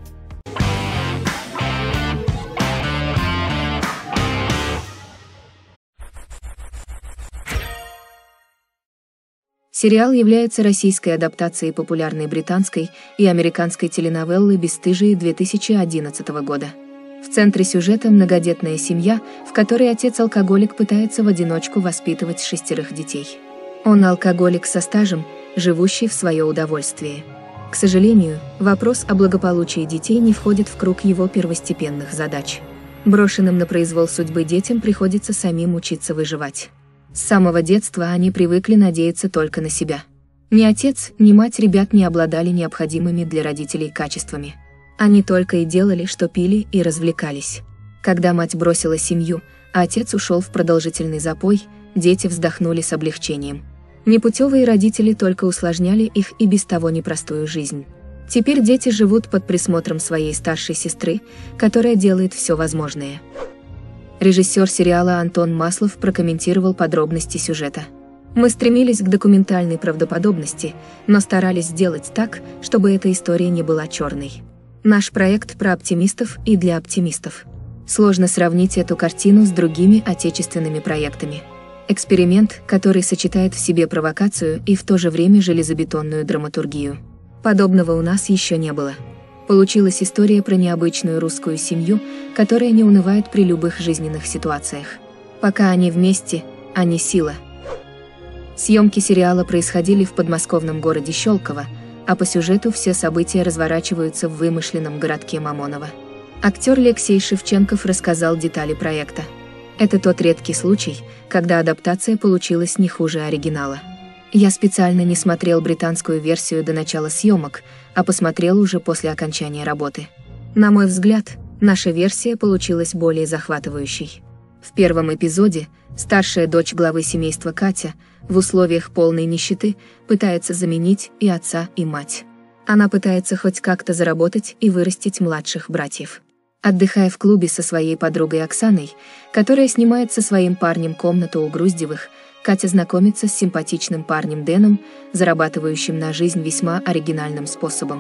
Сериал является российской адаптацией популярной британской и американской теленовеллы «Бесстыжие» 2011 года. В центре сюжета многодетная семья, в которой отец-алкоголик пытается в одиночку воспитывать 6 детей. Он алкоголик со стажем, живущий в свое удовольствие. К сожалению, вопрос о благополучии детей не входит в круг его первостепенных задач. Брошенным на произвол судьбы детям приходится самим учиться выживать. С самого детства они привыкли надеяться только на себя. Ни отец, ни мать ребят не обладали необходимыми для родителей качествами. Они только и делали, что пили и развлекались. Когда мать бросила семью, а отец ушел в продолжительный запой, дети вздохнули с облегчением. Непутевые родители только усложняли их и без того непростую жизнь. Теперь дети живут под присмотром своей старшей сестры, которая делает все возможное. Режиссер сериала Антон Маслов прокомментировал подробности сюжета. «Мы стремились к документальной правдоподобности, но старались сделать так, чтобы эта история не была черной. Наш проект про оптимистов и для оптимистов. Сложно сравнить эту картину с другими отечественными проектами. Эксперимент, который сочетает в себе провокацию и в то же время железобетонную драматургию. Подобного у нас еще не было. Получилась история про необычную русскую семью, которая не унывает при любых жизненных ситуациях. Пока они вместе, они сила. Съемки сериала происходили в подмосковном городе Щелково, а по сюжету все события разворачиваются в вымышленном городке Мамоново. Актер Алексей Шевченков рассказал детали проекта. Это тот редкий случай, когда адаптация получилась не хуже оригинала. Я специально не смотрел британскую версию до начала съемок, а посмотрел уже после окончания работы. На мой взгляд, наша версия получилась более захватывающей. В первом эпизоде старшая дочь главы семейства Катя в условиях полной нищеты пытается заменить и отца, и мать. Она пытается хоть как-то заработать и вырастить младших братьев. Отдыхая в клубе со своей подругой Оксаной, которая снимает со своим парнем комнату у Груздевых, Катя знакомится с симпатичным парнем Дэном, зарабатывающим на жизнь весьма оригинальным способом.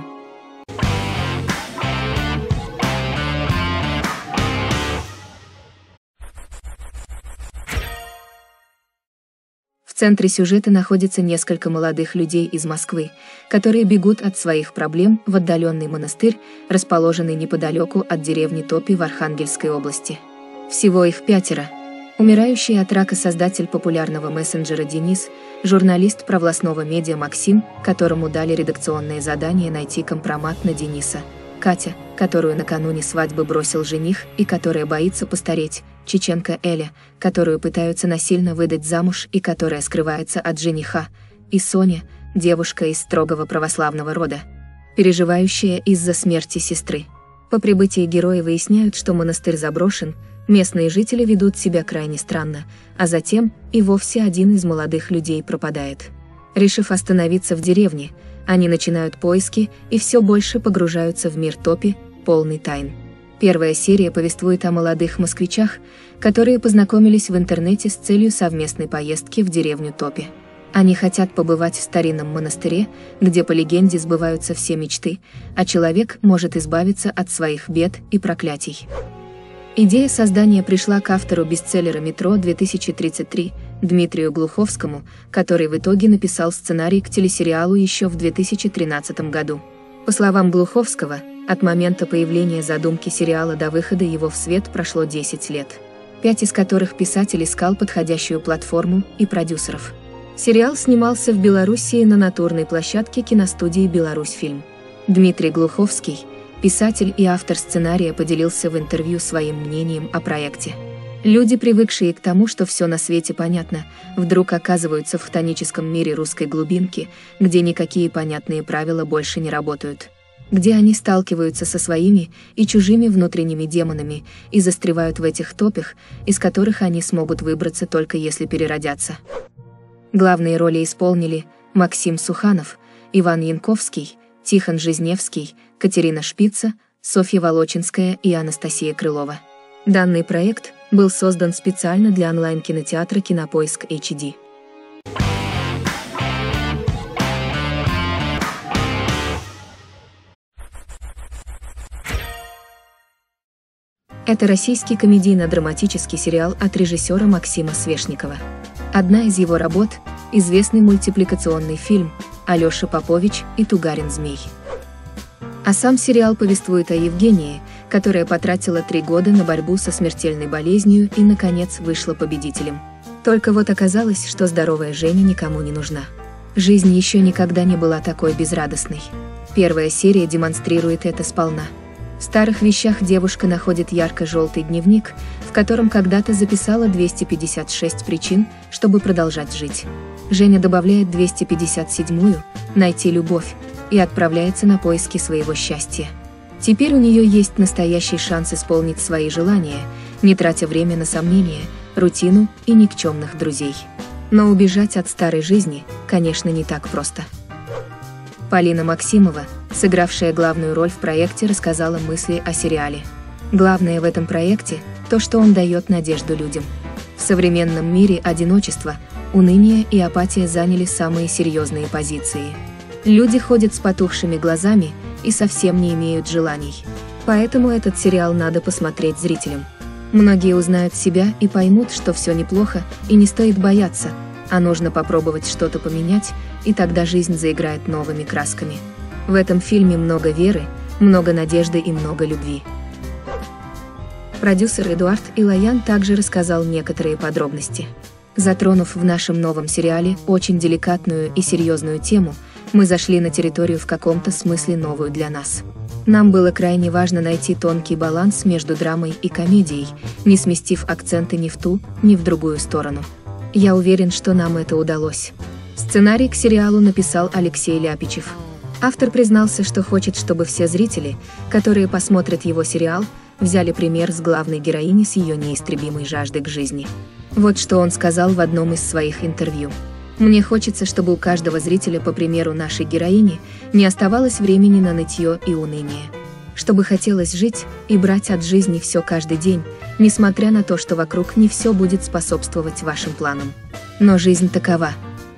В центре сюжета находится несколько молодых людей из Москвы, которые бегут от своих проблем в отдаленный монастырь, расположенный неподалеку от деревни Топи в Архангельской области. Всего их 5. Умирающий от рака создатель популярного мессенджера Денис, журналист провластного медиа Максим, которому дали редакционное задание найти компромат на Дениса, Катя, которую накануне свадьбы бросил жених и которая боится постареть, чеченка Эля, которую пытаются насильно выдать замуж и которая скрывается от жениха, и Соня, девушка из строгого православного рода, переживающая из-за смерти сестры. По прибытии герои выясняют, что монастырь заброшен, местные жители ведут себя крайне странно, а затем и вовсе один из молодых людей пропадает. Решив остановиться в деревне, они начинают поиски и все больше погружаются в мир Топи, полный тайн. Первая серия повествует о молодых москвичах, которые познакомились в интернете с целью совместной поездки в деревню Топи. Они хотят побывать в старинном монастыре, где по легенде сбываются все мечты, а человек может избавиться от своих бед и проклятий. Идея создания пришла к автору бестселлера «Метро 2033» Дмитрию Глуховскому, который в итоге написал сценарий к телесериалу еще в 2013 году. По словам Глуховского, от момента появления задумки сериала до выхода его в свет прошло 10 лет, 5 из которых писатель искал подходящую платформу и продюсеров. Сериал снимался в Белоруссии на натурной площадке киностудии «Беларусьфильм». Дмитрий Глуховский, писатель и автор сценария, поделился в интервью своим мнением о проекте. Люди, привыкшие к тому, что все на свете понятно, вдруг оказываются в хтоническом мире русской глубинки, где никакие понятные правила больше не работают, где они сталкиваются со своими и чужими внутренними демонами и застревают в этих топях, из которых они смогут выбраться только если переродятся. Главные роли исполнили Максим Суханов, Иван Янковский, Тихон Жизневский, Катерина Шпица, Софья Волочинская и Анастасия Крылова. Данный проект был создан специально для онлайн-кинотеатра «Кинопоиск HD». Это российский комедийно-драматический сериал от режиссера Максима Свешникова. Одна из его работ – известный мультипликационный фильм «Алёша Попович и Тугарин-Змей». А сам сериал повествует о Евгении, которая потратила 3 года на борьбу со смертельной болезнью и, наконец, вышла победителем. Только вот оказалось, что здоровая Женя никому не нужна. Жизнь еще никогда не была такой безрадостной. Первая серия демонстрирует это сполна. В старых вещах девушка находит ярко-желтый дневник, в котором когда-то записала 256 причин, чтобы продолжать жить. Женя добавляет 257-ю «Найти любовь» и отправляется на поиски своего счастья. Теперь у нее есть настоящий шанс исполнить свои желания, не тратя время на сомнения, рутину и никчемных друзей. Но убежать от старой жизни, конечно, не так просто. Полина Максимова, сыгравшая главную роль в проекте, рассказала мысли о сериале. Главное в этом проекте – то, что он дает надежду людям. В современном мире одиночество, уныние и апатия заняли самые серьезные позиции. Люди ходят с потухшими глазами и совсем не имеют желаний. Поэтому этот сериал надо посмотреть зрителям. Многие узнают себя и поймут, что все неплохо и не стоит бояться, а нужно попробовать что-то поменять, и тогда жизнь заиграет новыми красками. В этом фильме много веры, много надежды и много любви. Продюсер Эдуард Илоян также рассказал некоторые подробности. Затронув в нашем новом сериале очень деликатную и серьезную тему, мы зашли на территорию в каком-то смысле новую для нас. Нам было крайне важно найти тонкий баланс между драмой и комедией, не сместив акценты ни в ту, ни в другую сторону. Я уверен, что нам это удалось. Сценарий к сериалу написал Алексей Ляпичев. Автор признался, что хочет, чтобы все зрители, которые посмотрят его сериал, взяли пример с главной героини с ее неистребимой жаждой к жизни. Вот что он сказал в одном из своих интервью. «Мне хочется, чтобы у каждого зрителя, по примеру нашей героини, не оставалось времени на нытье и уныние. Чтобы хотелось жить и брать от жизни все каждый день, несмотря на то, что вокруг не все будет способствовать вашим планам. Но жизнь такова».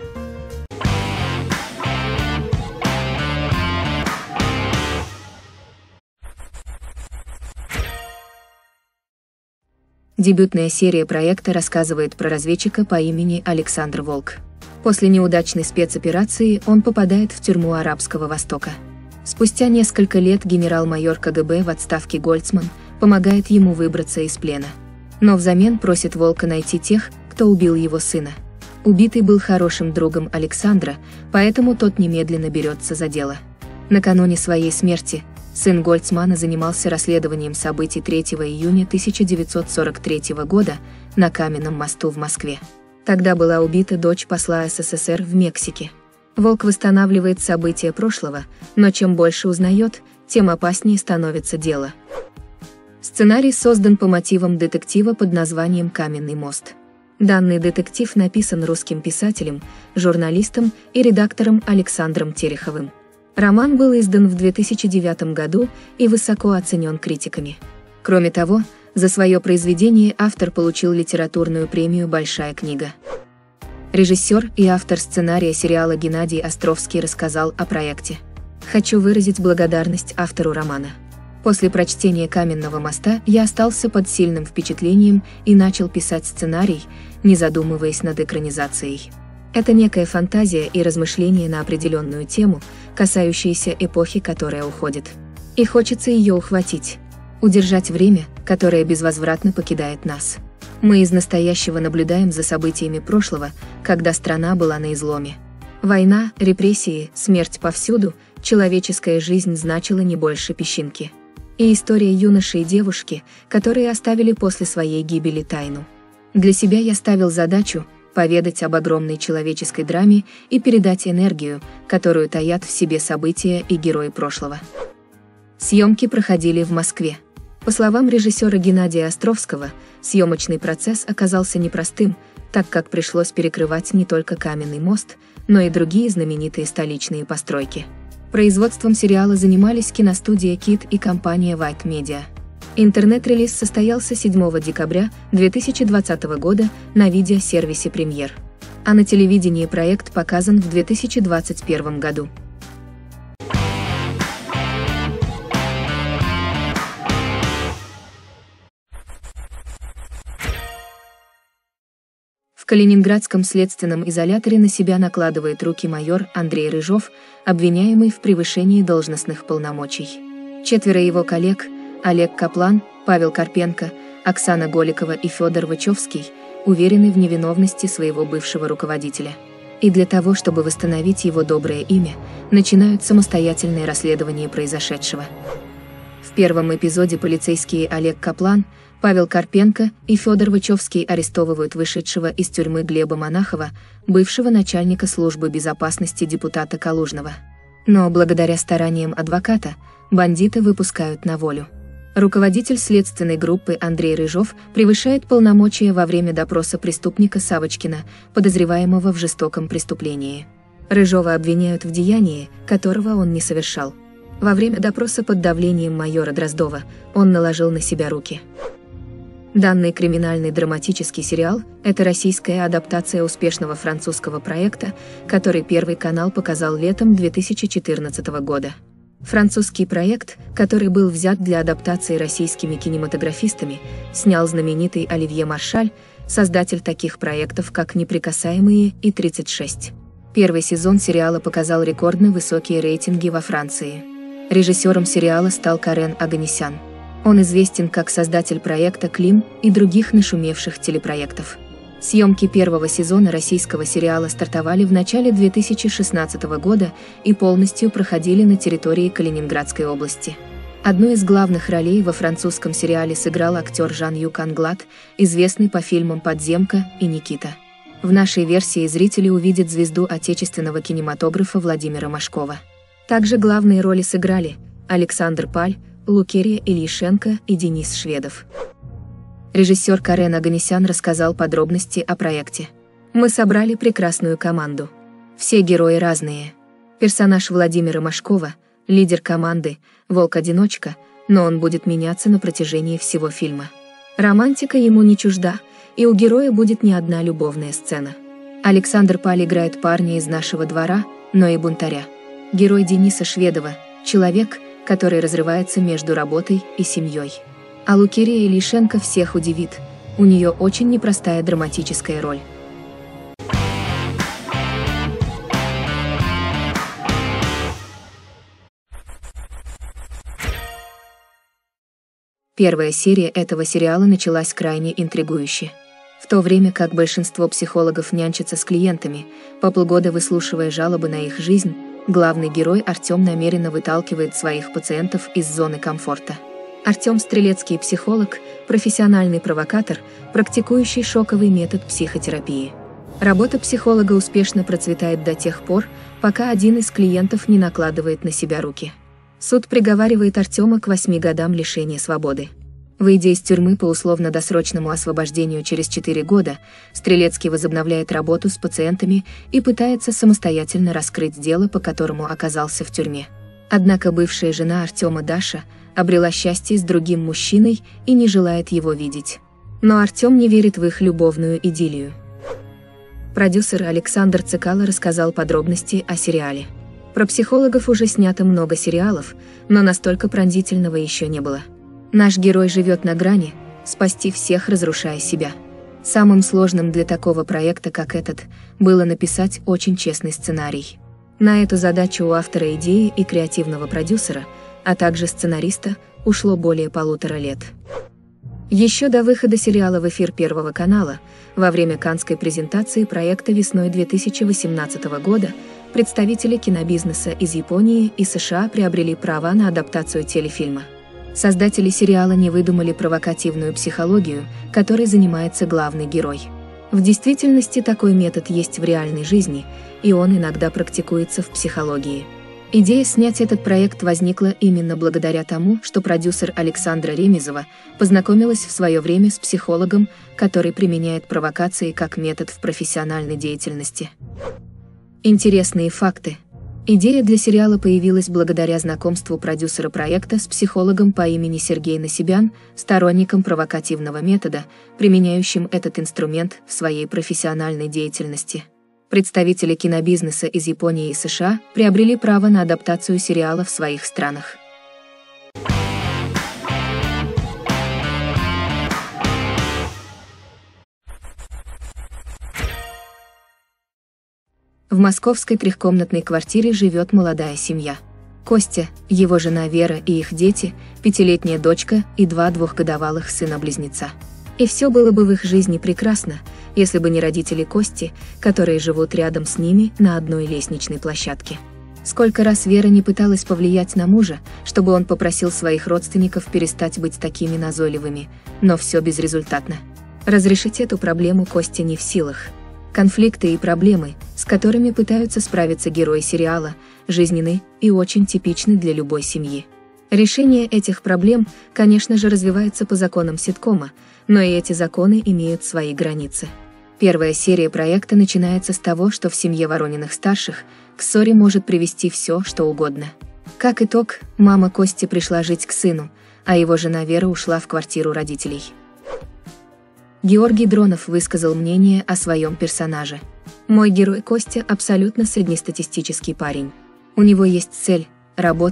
Дебютная серия проекта рассказывает про разведчика по имени Александр Волк. После неудачной спецоперации он попадает в тюрьму Арабского Востока. Спустя несколько лет генерал-майор КГБ в отставке Гольцман помогает ему выбраться из плена. Но взамен просит Волка найти тех, кто убил его сына. Убитый был хорошим другом Александра, поэтому тот немедленно берется за дело. Накануне своей смерти сын Гольцмана занимался расследованием событий 3 июня 1943 года на Каменном мосту в Москве. Тогда была убита дочь посла СССР в Мексике. Волк восстанавливает события прошлого, но чем больше узнает, тем опаснее становится дело. Сценарий создан по мотивам детектива под названием «Каменный мост». Данный детектив написан русским писателем, журналистом и редактором Александром Тереховым. Роман был издан в 2009 году и высоко оценен критиками. Кроме того, за свое произведение автор получил литературную премию «Большая книга». Режиссер и автор сценария сериала Геннадий Островский рассказал о проекте. «Хочу выразить благодарность автору романа. После прочтения «Каменного моста» я остался под сильным впечатлением и начал писать сценарий, не задумываясь над экранизацией. Это некая фантазия и размышление на определенную тему, касающиеся эпохи, которая уходит. И хочется ее ухватить. Удержать время, которое безвозвратно покидает нас. Мы из настоящего наблюдаем за событиями прошлого, когда страна была на изломе. Война, репрессии, смерть повсюду, человеческая жизнь значила не больше песчинки. И история юноши и девушки, которые оставили после своей гибели тайну. Для себя я ставил задачу поведать об огромной человеческой драме и передать энергию, которую таят в себе события и герои прошлого. Съемки проходили в Москве. По словам режиссера Геннадия Островского, съемочный процесс оказался непростым, так как пришлось перекрывать не только Каменный мост, но и другие знаменитые столичные постройки. Производством сериала занимались киностудия «Кит» и компания White Media. Интернет-релиз состоялся 7 декабря 2020 года на видеосервисе «Премьер». А на телевидении проект показан в 2021 году. В Калининградском следственном изоляторе на себя накладывает руки майор Андрей Рыжов, обвиняемый в превышении должностных полномочий. 4 его коллег – Олег Каплан, Павел Карпенко, Оксана Голикова и Федор Вачовский уверены в невиновности своего бывшего руководителя. И для того, чтобы восстановить его доброе имя, начинают самостоятельное расследование произошедшего. В первом эпизоде полицейские Олег Каплан, Павел Карпенко и Федор Вачовский арестовывают вышедшего из тюрьмы Глеба Монахова, бывшего начальника службы безопасности депутата Калужного. Но благодаря стараниям адвоката, бандиты выпускают на волю. Руководитель следственной группы Андрей Рыжов превышает полномочия во время допроса преступника Савочкина, подозреваемого в жестоком преступлении. Рыжова обвиняют в деянии, которого он не совершал. Во время допроса под давлением майора Дроздова он наложил на себя руки. Данный криминальный драматический сериал – это российская адаптация успешного французского проекта, который Первый канал показал летом 2014 года. Французский проект, который был взят для адаптации российскими кинематографистами, снял знаменитый Оливье Маршаль, создатель таких проектов, как «Неприкасаемые» и «36». Первый сезон сериала показал рекордно высокие рейтинги во Франции. Режиссером сериала стал Карен Оганесян. Он известен как создатель проекта «Клим» и других нашумевших телепроектов. Съемки первого сезона российского сериала стартовали в начале 2016 года и полностью проходили на территории Калининградской области. Одну из главных ролей во французском сериале сыграл актер Жан-Юг Англад, известный по фильмам «Подземка» и «Никита». В нашей версии зрители увидят звезду отечественного кинематографа Владимира Машкова. Также главные роли сыграли Александр Паль, Лукерия Ильишенко и Денис Шведов. Режиссер Карен Оганесян рассказал подробности о проекте. «Мы собрали прекрасную команду. Все герои разные. Персонаж Владимира Машкова – лидер команды, волк-одиночка, но он будет меняться на протяжении всего фильма. Романтика ему не чужда, и у героя будет не одна любовная сцена. Александр Паль играет парня из нашего двора, но и бунтаря. Герой Дениса Шведова – человек, который разрывается между работой и семьей. А Лукерия Ильишенко всех удивит, у нее очень непростая драматическая роль». Первая серия этого сериала началась крайне интригующе. В то время как большинство психологов нянчатся с клиентами, по полгода выслушивая жалобы на их жизнь, главный герой Артем намеренно выталкивает своих пациентов из зоны комфорта. Артем – стрелецкий психолог, профессиональный провокатор, практикующий шоковый метод психотерапии. Работа психолога успешно процветает до тех пор, пока один из клиентов не накладывает на себя руки. Суд приговаривает Артема к 8 годам лишения свободы. Выйдя из тюрьмы по условно-досрочному освобождению через 4 года, Стрелецкий возобновляет работу с пациентами и пытается самостоятельно раскрыть дело, по которому оказался в тюрьме. Однако бывшая жена Артема Даша обрела счастье с другим мужчиной и не желает его видеть. Но Артем не верит в их любовную идиллию. Продюсер Александр Цикало рассказал подробности о сериале. Про психологов уже снято много сериалов, но настолько пронзительного еще не было. Наш герой живет на грани, спасти всех, разрушая себя. Самым сложным для такого проекта, как этот, было написать очень честный сценарий. На эту задачу у автора идеи и креативного продюсера, а также сценариста, ушло более 1,5 лет. Еще до выхода сериала в эфир Первого канала, во время каннской презентации проекта весной 2018 года, представители кинобизнеса из Японии и США приобрели права на адаптацию телефильма. Создатели сериала не выдумали провокативную психологию, которой занимается главный герой. В действительности такой метод есть в реальной жизни, и он иногда практикуется в психологии. Идея снять этот проект возникла именно благодаря тому, что продюсер Александра Ремезова познакомилась в свое время с психологом, который применяет провокации как метод в профессиональной деятельности. Интересные факты. Идея для сериала появилась благодаря знакомству продюсера проекта с психологом по имени Сергей Насибян, сторонником провокативного метода, применяющим этот инструмент в своей профессиональной деятельности. Представители кинобизнеса из Японии и США приобрели право на адаптацию сериала в своих странах. В московской трехкомнатной квартире живет молодая семья. Костя, его жена Вера и их дети, 5-летняя дочка и 2 двухгодовалых сына-близнеца. И все было бы в их жизни прекрасно, если бы не родители Кости, которые живут рядом с ними на одной лестничной площадке. Сколько раз Вера не пыталась повлиять на мужа, чтобы он попросил своих родственников перестать быть такими назойливыми, но все безрезультатно. Разрешить эту проблему Костя не в силах. Конфликты и проблемы, с которыми пытаются справиться герои сериала, жизненны и очень типичны для любой семьи. Решение этих проблем, конечно же, развивается по законам ситкома, но и эти законы имеют свои границы. Первая серия проекта начинается с того, что в семье Ворониных-старших к ссоре может привести все, что угодно. Как итог, мама Кости пришла жить к сыну, а его жена Вера ушла в квартиру родителей. Георгий Дронов высказал мнение о своем персонаже. «Мой герой Костя абсолютно среднестатистический парень. У него есть цель, работа,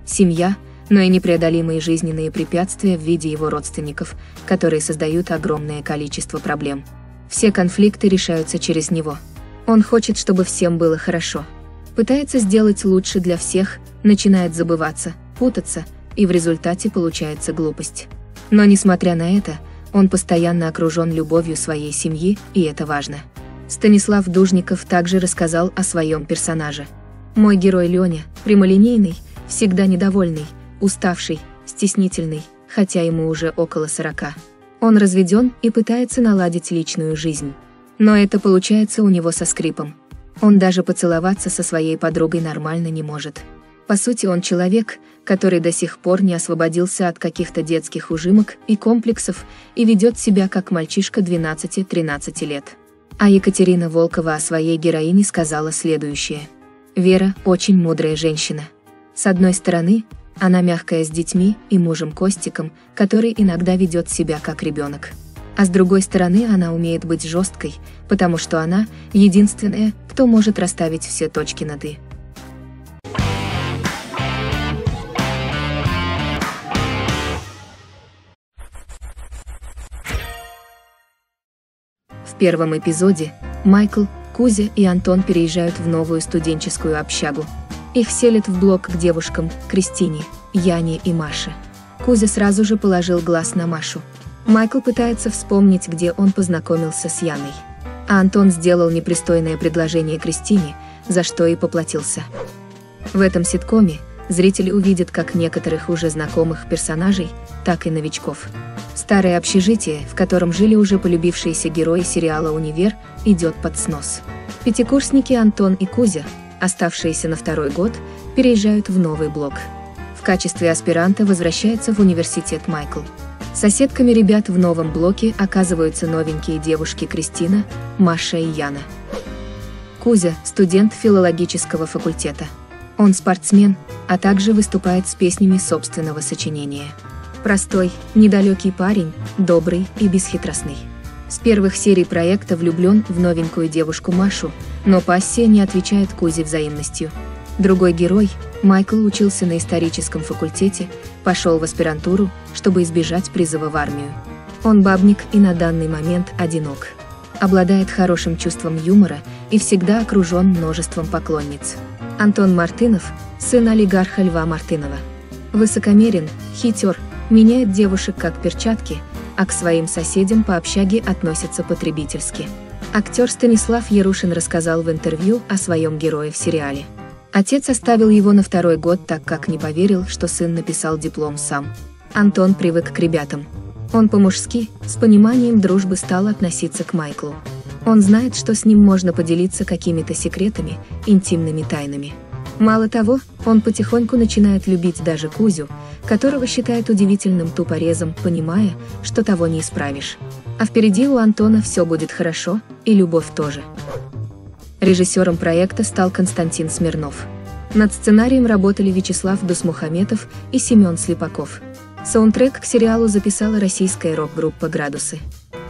семья, но и непреодолимые жизненные препятствия в виде его родственников, которые создают огромное количество проблем. Все конфликты решаются через него. Он хочет, чтобы всем было хорошо. Пытается сделать лучше для всех, начинает забываться, путаться, и в результате получается глупость. Но несмотря на это, он постоянно окружен любовью своей семьи, и это важно. Станислав Дужников также рассказал о своем персонаже. «Мой герой Леня, прямолинейный, всегда недовольный, уставший, стеснительный, хотя ему уже около 40. Он разведен и пытается наладить личную жизнь. Но это получается у него со скрипом. Он даже поцеловаться со своей подругой нормально не может. По сути, он человек, который до сих пор не освободился от каких-то детских ужимок и комплексов и ведет себя как мальчишка 12-13 лет». А Екатерина Волкова о своей героине сказала следующее. «Вера – очень мудрая женщина. С одной стороны, она мягкая с детьми и мужем Костиком, который иногда ведет себя как ребенок. А с другой стороны, она умеет быть жесткой, потому что она единственная, кто может расставить все точки над «и». В первом эпизоде Майкл, Кузя и Антон переезжают в новую студенческую общагу. Их селят в блок к девушкам Кристине, Яне и Маше. Кузя сразу же положил глаз на Машу. Майкл пытается вспомнить, где он познакомился с Яной. А Антон сделал непристойное предложение Кристине, за что и поплатился. В этом ситкоме зрители увидят как некоторых уже знакомых персонажей, так и новичков. Старое общежитие, в котором жили уже полюбившиеся герои сериала «Универ», идет под снос. Пятикурсники Антон и Кузя, оставшиеся на второй год, переезжают в новый блок. В качестве аспиранта возвращается в университет Майкл. Соседками ребят в новом блоке оказываются новенькие девушки Кристина, Маша и Яна. Кузя – студент филологического факультета. Он спортсмен, а также выступает с песнями собственного сочинения. Простой, недалекий парень, добрый и бесхитростный. С первых серий проекта влюблен в новенькую девушку Машу, но пассия не отвечает Кузе взаимностью. Другой герой, Майкл, учился на историческом факультете, пошел в аспирантуру, чтобы избежать призыва в армию. Он бабник и на данный момент одинок. Обладает хорошим чувством юмора и всегда окружен множеством поклонниц. Антон Мартынов, сын олигарха Льва Мартынова. Высокомерен, хитер, меняет девушек как перчатки, а к своим соседям по общаге относится потребительски. Актер Станислав Ярушин рассказал в интервью о своем герое в сериале. Отец оставил его на второй год, так как не поверил, что сын написал диплом сам. Антон привык к ребятам. Он по-мужски, с пониманием дружбы стал относиться к Майклу. Он знает, что с ним можно поделиться какими-то секретами, интимными тайнами. Мало того, он потихоньку начинает любить даже Кузю, которого считает удивительным тупорезом, понимая, что того не исправишь. А впереди у Антона все будет хорошо, и любовь тоже. Режиссером проекта стал Константин Смирнов. Над сценарием работали Вячеслав Дусмухаметов и Семен Слепаков. Саундтрек к сериалу записала российская рок-группа «Градусы».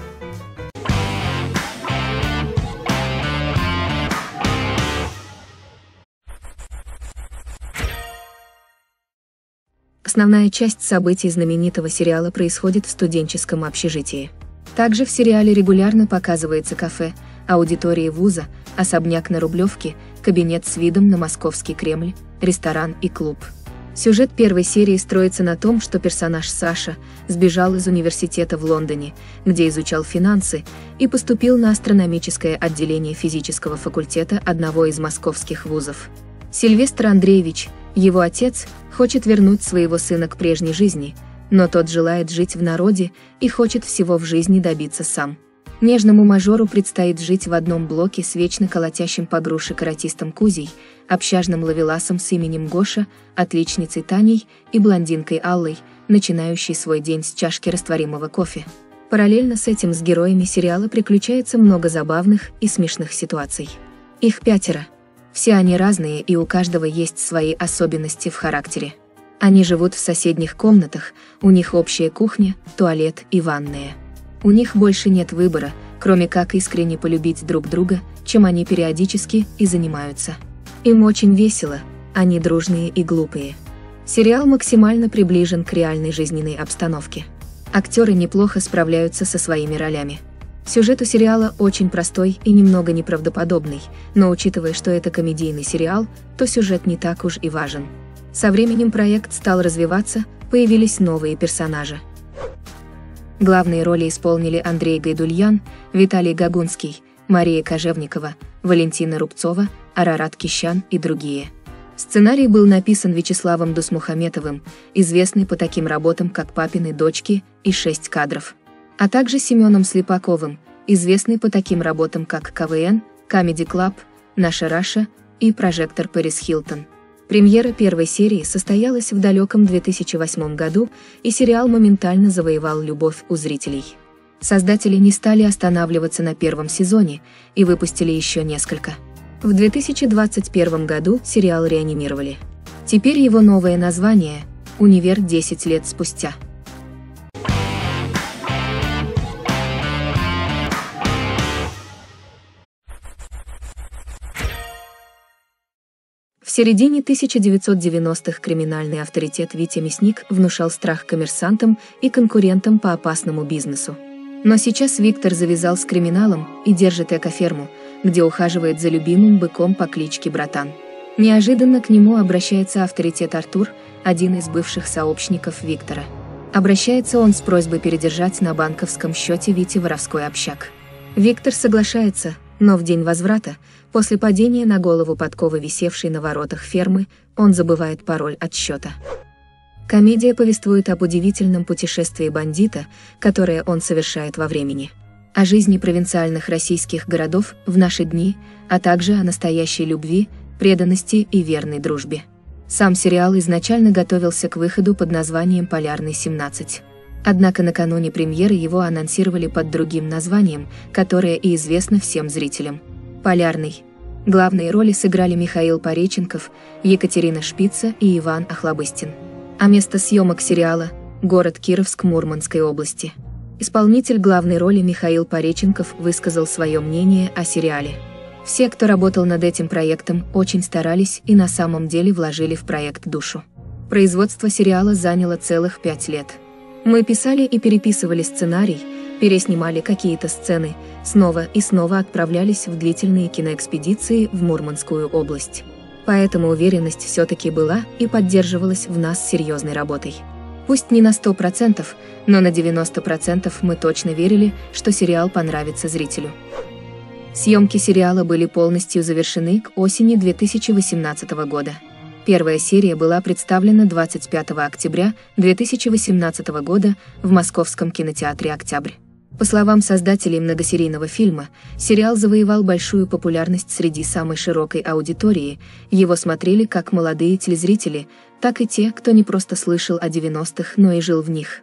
Основная часть событий знаменитого сериала происходит в студенческом общежитии. Также в сериале регулярно показывается кафе, аудитория вуза, особняк на Рублевке, кабинет с видом на Московский Кремль, ресторан и клуб. Сюжет первой серии строится на том, что персонаж Саша сбежал из университета в Лондоне, где изучал финансы, и поступил на астрономическое отделение физического факультета одного из московских вузов. Сильвестр Андреевич, его отец, хочет вернуть своего сына к прежней жизни, но тот желает жить в народе и хочет всего в жизни добиться сам. Нежному мажору предстоит жить в одном блоке с вечно колотящим по груши каратистом Кузей, общажным ловеласом с именем Гоша, отличницей Таней и блондинкой Аллой, начинающей свой день с чашки растворимого кофе. Параллельно с этим с героями сериала приключается много забавных и смешных ситуаций. Их 5. Все они разные, и у каждого есть свои особенности в характере. Они живут в соседних комнатах, у них общая кухня, туалет и ванная. У них больше нет выбора, кроме как искренне полюбить друг друга, чем они периодически и занимаются. Им очень весело, они дружные и глупые. Сериал максимально приближен к реальной жизненной обстановке. Актеры неплохо справляются со своими ролями. Сюжет у сериала очень простой и немного неправдоподобный, но учитывая, что это комедийный сериал, то сюжет не так уж и важен. Со временем проект стал развиваться, появились новые персонажи. Главные роли исполнили Андрей Гайдульян, Виталий Гагунский, Мария Кожевникова, Валентина Рубцова, Арарат Кищан и другие. Сценарий был написан Вячеславом Дусмухаметовым, известный по таким работам, как «Папины дочки» и «6 кадров», а также Семеном Слепаковым, известный по таким работам, как «КВН», «Comedy Club», «Наша Раша» и «Прожектор Пэрис Хилтон». Премьера первой серии состоялась в далеком 2008 году, и сериал моментально завоевал любовь у зрителей. Создатели не стали останавливаться на первом сезоне и выпустили еще несколько. В 2021 году сериал реанимировали. Теперь его новое название – «Универ 10 лет спустя». В середине 1990-х криминальный авторитет Витя Мясник внушал страх коммерсантам и конкурентам по опасному бизнесу. Но сейчас Виктор завязал с криминалом и держит экоферму, где ухаживает за любимым быком по кличке Братан. Неожиданно к нему обращается авторитет Артур, один из бывших сообщников Виктора. Обращается он с просьбой передержать на банковском счете Вите воровской общак. Виктор соглашается, но в день возврата, после падения на голову подковы, висевшей на воротах фермы, он забывает пароль от счета. Комедия повествует об удивительном путешествии бандита, которое он совершает во времени, о жизни провинциальных российских городов в наши дни, а также о настоящей любви, преданности и верной дружбе. Сам сериал изначально готовился к выходу под названием «Полярный 17». Однако накануне премьеры его анонсировали под другим названием, которое и известно всем зрителям – «Полярный». Главные роли сыграли Михаил Пореченков, Екатерина Шпица и Иван Охлобыстин. А место съемок сериала – город Кировск Мурманской области. Исполнитель главной роли Михаил Пореченков высказал свое мнение о сериале. Все, кто работал над этим проектом, очень старались и на самом деле вложили в проект душу. Производство сериала заняло целых 5 лет. Мы писали и переписывали сценарий, переснимали какие-то сцены, снова и снова отправлялись в длительные киноэкспедиции в Мурманскую область. Поэтому уверенность все-таки была и поддерживалась в нас серьезной работой. Пусть не на 100%, но на 90% мы точно верили, что сериал понравится зрителю. Съемки сериала были полностью завершены к осени 2018 года. Первая серия была представлена 25 октября 2018 года в Московском кинотеатре «Октябрь». По словам создателей многосерийного фильма, сериал завоевал большую популярность среди самой широкой аудитории, его смотрели как молодые телезрители, так и те, кто не просто слышал о 90-х, но и жил в них.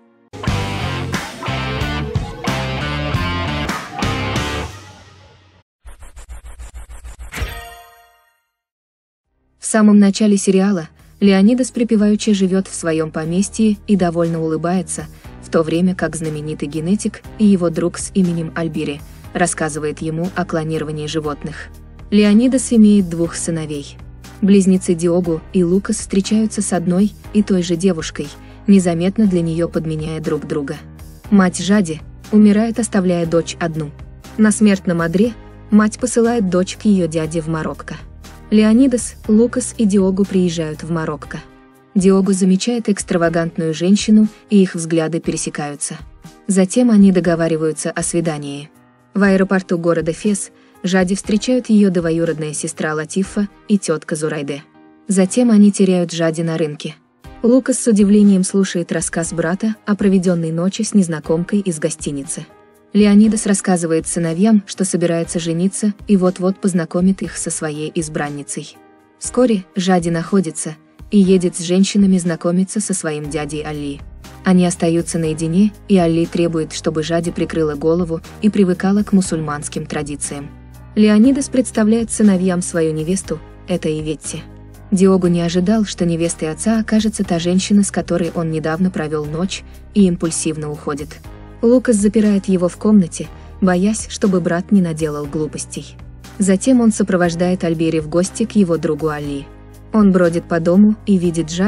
В самом начале сериала Леонидас припеваючи живет в своем поместье и довольно улыбается, в то время как знаменитый генетик и его друг с именем Альбири рассказывает ему о клонировании животных. Леонидас имеет 2 сыновей. Близнецы Диогу и Лукас встречаются с одной и той же девушкой, незаметно для нее подменяя друг друга. Мать Жади умирает, оставляя дочь одну. На смертном одре мать посылает дочь к ее дяде в Марокко. Леонидас, Лукас и Диогу приезжают в Марокко. Диогу замечает экстравагантную женщину, и их взгляды пересекаются. Затем они договариваются о свидании. В аэропорту города Фес Жади встречают ее двоюродная сестра Латифа и тетка Зурайде. Затем они теряют Жади на рынке. Лукас с удивлением слушает рассказ брата о проведенной ночи с незнакомкой из гостиницы. Леонидас рассказывает сыновьям, что собирается жениться и вот-вот познакомит их со своей избранницей. Вскоре Жади находится и едет с женщинами знакомиться со своим дядей Али. Они остаются наедине, и Али требует, чтобы Жади прикрыла голову и привыкала к мусульманским традициям. Леонидас представляет сыновьям свою невесту, это Иветти. Диогу не ожидал, что невестой отца окажется та женщина, с которой он недавно провел ночь, и импульсивно уходит. Лукас запирает его в комнате, боясь, чтобы брат не наделал глупостей. Затем он сопровождает Альбери в гости к его другу Али. Он бродит по дому и видит Жади,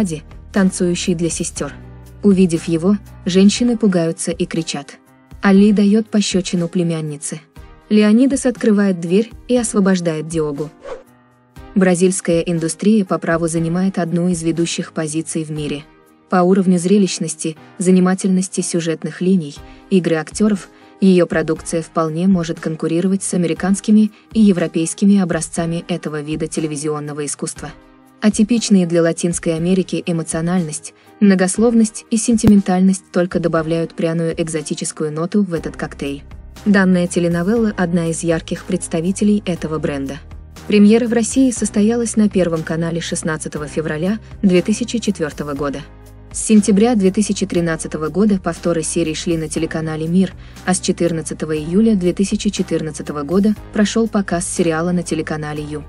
танцующий для сестер. Увидев его, женщины пугаются и кричат. Али дает пощечину племяннице. Леонидас открывает дверь и освобождает Диогу. Бразильская индустрия по праву занимает одну из ведущих позиций в мире. По уровню зрелищности, занимательности сюжетных линий, игры актеров, ее продукция вполне может конкурировать с американскими и европейскими образцами этого вида телевизионного искусства. Атипичные для Латинской Америки эмоциональность, многословность и сентиментальность только добавляют пряную экзотическую ноту в этот коктейль. Данная теленовелла – одна из ярких представителей этого бренда. Премьера в России состоялась на Первом канале 16 февраля 2004 года. С сентября 2013 года повторы серий шли на телеканале «Мир», а с 14 июля 2014 года прошел показ сериала на телеканале Ю.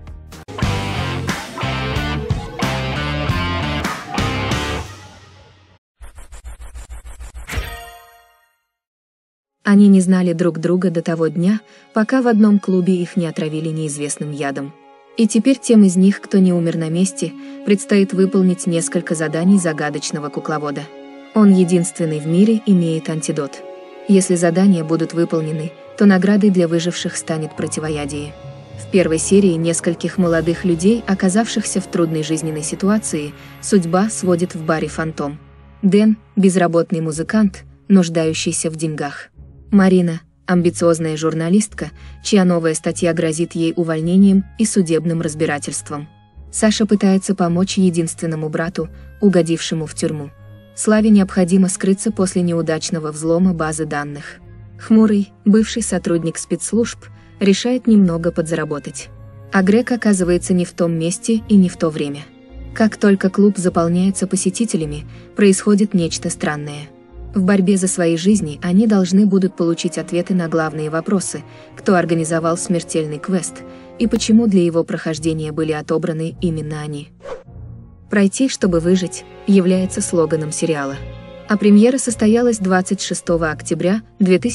Они не знали друг друга до того дня, пока в одном клубе их не отравили неизвестным ядом. И теперь тем из них, кто не умер на месте, предстоит выполнить несколько заданий загадочного кукловода. Он единственный в мире имеет антидот. Если задания будут выполнены, то наградой для выживших станет противоядие. В первой серии нескольких молодых людей, оказавшихся в трудной жизненной ситуации, судьба сводит в баре «Фантом». Дэн – безработный музыкант, нуждающийся в деньгах. Марина – амбициозная журналистка, чья новая статья грозит ей увольнением и судебным разбирательством. Саша пытается помочь единственному брату, угодившему в тюрьму. Славе необходимо скрыться после неудачного взлома базы данных. Хмурый, бывший сотрудник спецслужб, решает немного подзаработать. А Грег оказывается не в том месте и не в то время. Как только клуб заполняется посетителями, происходит нечто странное. В борьбе за свои жизни они должны будут получить ответы на главные вопросы: кто организовал смертельный квест и почему для его прохождения были отобраны именно они. «Пройти, чтобы выжить» является слоганом сериала. А премьера состоялась 26 октября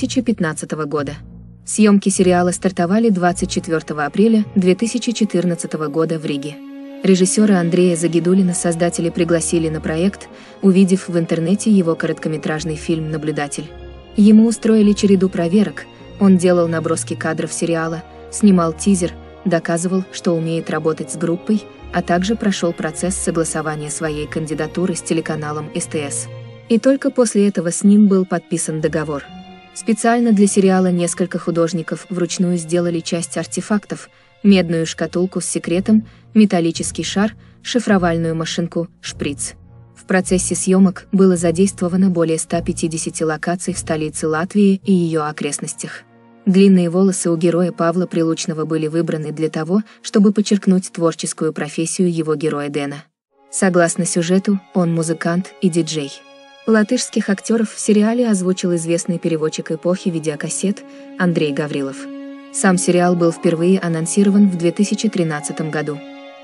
2015 года. Съемки сериала стартовали 24 апреля 2014 года в Риге. Режиссера Андрея Загидулина создатели пригласили на проект, увидев в интернете его короткометражный фильм «Наблюдатель». Ему устроили череду проверок, он делал наброски кадров сериала, снимал тизер, доказывал, что умеет работать с группой, а также прошел процесс согласования своей кандидатуры с телеканалом СТС. И только после этого с ним был подписан договор. Специально для сериала несколько художников вручную сделали часть артефактов: медную шкатулку с секретом, металлический шар, шифровальную машинку, шприц. В процессе съемок было задействовано более 150 локаций в столице Латвии и ее окрестностях. Длинные волосы у героя Павла Прилучного были выбраны для того, чтобы подчеркнуть творческую профессию его героя Дэна. Согласно сюжету, он музыкант и диджей. Латышских актеров в сериале озвучил известный переводчик эпохи видеокассет Андрей Гаврилов. Сам сериал был впервые анонсирован в 2013 году.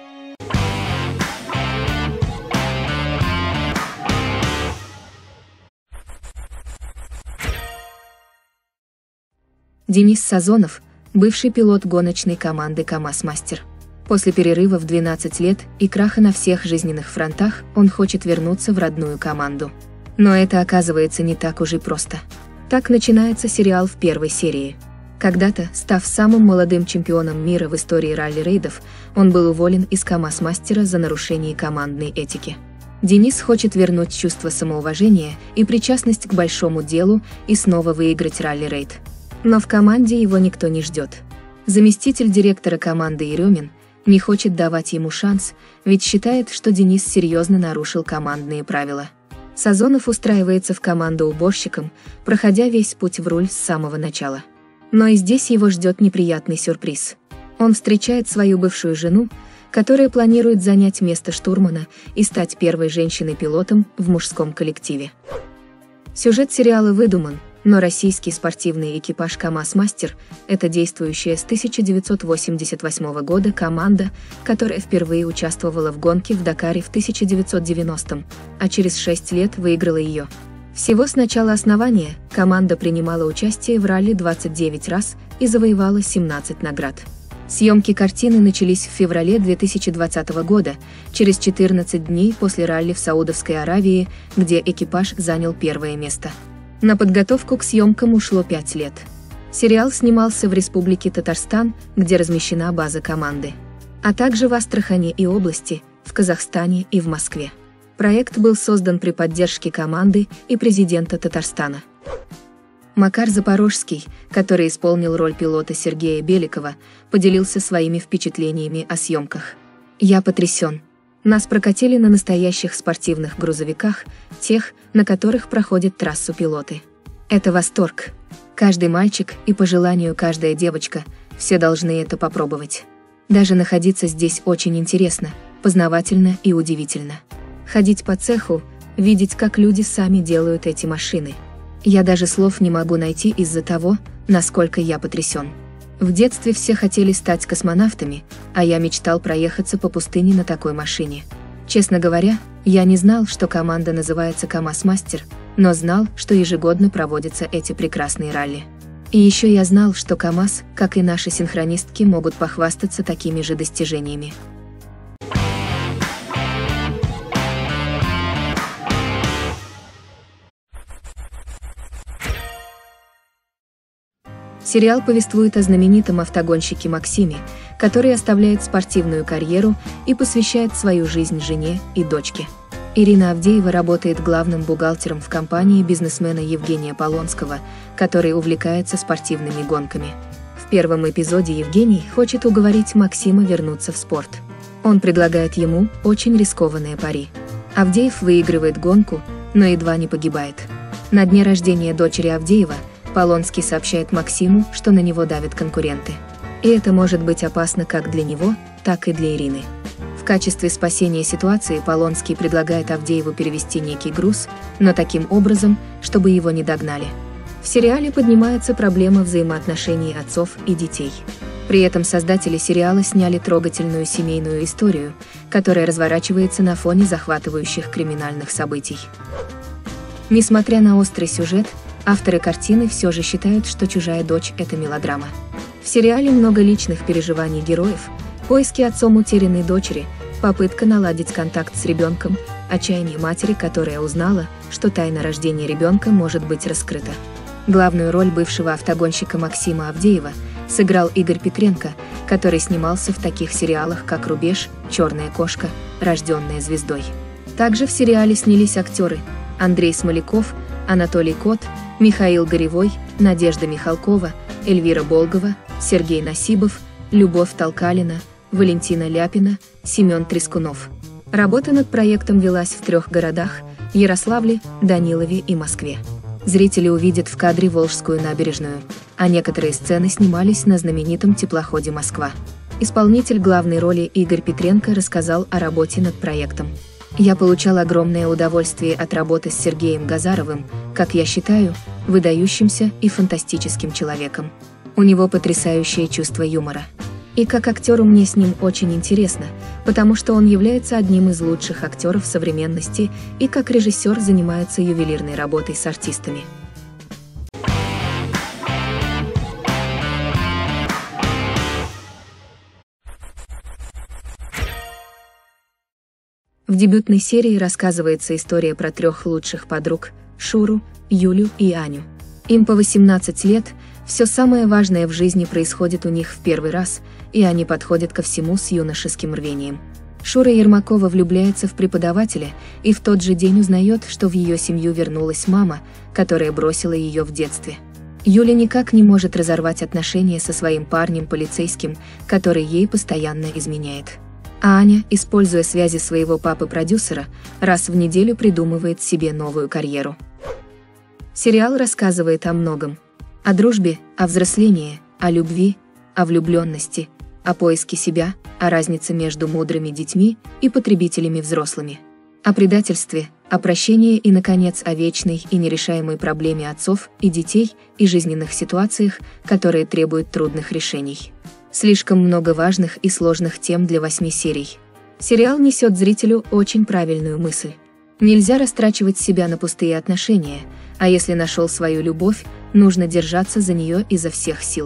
Денис Сазонов – бывший пилот гоночной команды КамАЗ-Мастер. После перерыва в 12 лет и краха на всех жизненных фронтах он хочет вернуться в родную команду. Но это оказывается не так уж и просто. Так начинается сериал в первой серии. Когда-то, став самым молодым чемпионом мира в истории ралли-рейдов, он был уволен из КамАЗ-Мастера за нарушение командной этики. Денис хочет вернуть чувство самоуважения и причастность к большому делу и снова выиграть ралли-рейд. Но в команде его никто не ждет. Заместитель директора команды Еремин не хочет давать ему шанс, ведь считает, что Денис серьезно нарушил командные правила. Сазонов устраивается в команду уборщиком, проходя весь путь в руль с самого начала. Но и здесь его ждет неприятный сюрприз. Он встречает свою бывшую жену, которая планирует занять место штурмана и стать первой женщиной-пилотом в мужском коллективе. Сюжет сериала выдуман, но российский спортивный экипаж КамАЗ-Мастер – это действующая с 1988 года команда, которая впервые участвовала в гонке в Дакаре в 1990-м, а через 6 лет выиграла ее. Всего с начала основания команда принимала участие в ралли 29 раз и завоевала 17 наград. Съемки картины начались в феврале 2020 года, через 14 дней после ралли в Саудовской Аравии, где экипаж занял первое место. На подготовку к съемкам ушло 5 лет. Сериал снимался в Республике Татарстан, где размещена база команды, а также в Астрахани и области, в Казахстане и в Москве. Проект был создан при поддержке команды и президента Татарстана. Макар Запорожский, который исполнил роль пилота Сергея Беликова, поделился своими впечатлениями о съемках. «Я потрясен. Нас прокатили на настоящих спортивных грузовиках, тех, на которых проходят трассу пилоты. Это восторг. Каждый мальчик и по желанию каждая девочка, все должны это попробовать. Даже находиться здесь очень интересно, познавательно и удивительно. Ходить по цеху, видеть, как люди сами делают эти машины. Я даже слов не могу найти из-за того, насколько я потрясен. В детстве все хотели стать космонавтами, а я мечтал проехаться по пустыне на такой машине. Честно говоря, я не знал, что команда называется КамАЗ-мастер, но знал, что ежегодно проводятся эти прекрасные ралли. И еще я знал, что КамАЗ, как и наши синхронистки, могут похвастаться такими же достижениями. Сериал повествует о знаменитом автогонщике Максиме, который оставляет спортивную карьеру и посвящает свою жизнь жене и дочке. Ирина Авдеева работает главным бухгалтером в компании бизнесмена Евгения Полонского, который увлекается спортивными гонками. В первом эпизоде Евгений хочет уговорить Максима вернуться в спорт. Он предлагает ему очень рискованное пари. Авдеев выигрывает гонку, но едва не погибает. На дне рождения дочери Авдеева Полонский сообщает Максиму, что на него давят конкуренты. И это может быть опасно как для него, так и для Ирины. В качестве спасения ситуации Полонский предлагает Авдееву перевести некий груз, но таким образом, чтобы его не догнали. В сериале поднимается проблема взаимоотношений отцов и детей. При этом создатели сериала сняли трогательную семейную историю, которая разворачивается на фоне захватывающих криминальных событий. Несмотря на острый сюжет, авторы картины все же считают, что «Чужая дочь» — это мелодрама. В сериале много личных переживаний героев, поиски отцом утерянной дочери, попытка наладить контакт с ребенком, отчаяние матери, которая узнала, что тайна рождения ребенка может быть раскрыта. Главную роль бывшего автогонщика Максима Авдеева сыграл Игорь Петренко, который снимался в таких сериалах, как «Рубеж», «Черная кошка», «Рожденная звездой». Также в сериале снялись актеры Андрей Смоляков, Анатолий Кот, Михаил Горевой, Надежда Михалкова, Эльвира Болгова, Сергей Насибов, Любовь Толкалина, Валентина Ляпина, Семен Трескунов. Работа над проектом велась в 3 городах – Ярославле, Данилове и Москве. Зрители увидят в кадре Волжскую набережную, а некоторые сцены снимались на знаменитом теплоходе «Москва». Исполнитель главной роли Игорь Петренко рассказал о работе над проектом. «Я получал огромное удовольствие от работы с Сергеем Газаровым, как я считаю, выдающимся и фантастическим человеком. У него потрясающее чувство юмора. И как актеру мне с ним очень интересно, потому что он является одним из лучших актеров современности и как режиссер занимается ювелирной работой с артистами». В дебютной серии рассказывается история про 3 лучших подруг – Шуру, Юлю и Аню. Им по 18 лет, все самое важное в жизни происходит у них в первый раз, и они подходят ко всему с юношеским рвением. Шура Ермакова влюбляется в преподавателя и в тот же день узнает, что в ее семью вернулась мама, которая бросила ее в детстве. Юля никак не может разорвать отношения со своим парнем-полицейским, который ей постоянно изменяет. А Аня, используя связи своего папы-продюсера, раз в неделю придумывает себе новую карьеру. Сериал рассказывает о многом. О дружбе, о взрослении, о любви, о влюбленности, о поиске себя, о разнице между мудрыми детьми и потребителями взрослыми. О предательстве, о прощении и, наконец, о вечной и нерешаемой проблеме отцов и детей и жизненных ситуациях, которые требуют трудных решений. Слишком много важных и сложных тем для 8 серий. Сериал несет зрителю очень правильную мысль. Нельзя растрачивать себя на пустые отношения, а если нашел свою любовь, нужно держаться за нее изо всех сил.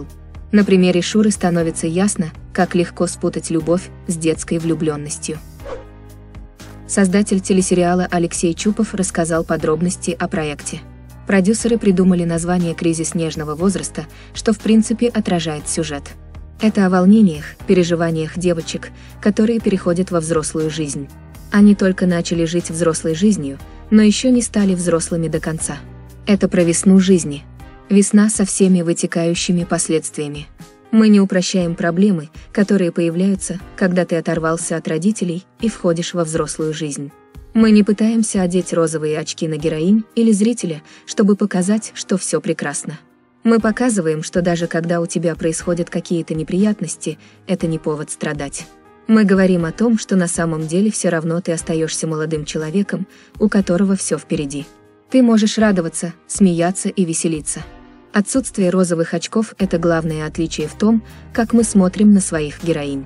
На примере Шуры становится ясно, как легко спутать любовь с детской влюбленностью. Создатель телесериала Алексей Чупов рассказал подробности о проекте. Продюсеры придумали название «Кризис нежного возраста», что в принципе отражает сюжет. Это о волнениях, переживаниях девочек, которые переходят во взрослую жизнь. Они только начали жить взрослой жизнью, но еще не стали взрослыми до конца. Это про весну жизни. Весна со всеми вытекающими последствиями. Мы не упрощаем проблемы, которые появляются, когда ты оторвался от родителей и входишь во взрослую жизнь. Мы не пытаемся одеть розовые очки на героинь или зрителя, чтобы показать, что все прекрасно. Мы показываем, что даже когда у тебя происходят какие-то неприятности, это не повод страдать. Мы говорим о том, что на самом деле все равно ты остаешься молодым человеком, у которого все впереди. Ты можешь радоваться, смеяться и веселиться. Отсутствие розовых очков – это главное отличие в том, как мы смотрим на своих героинь.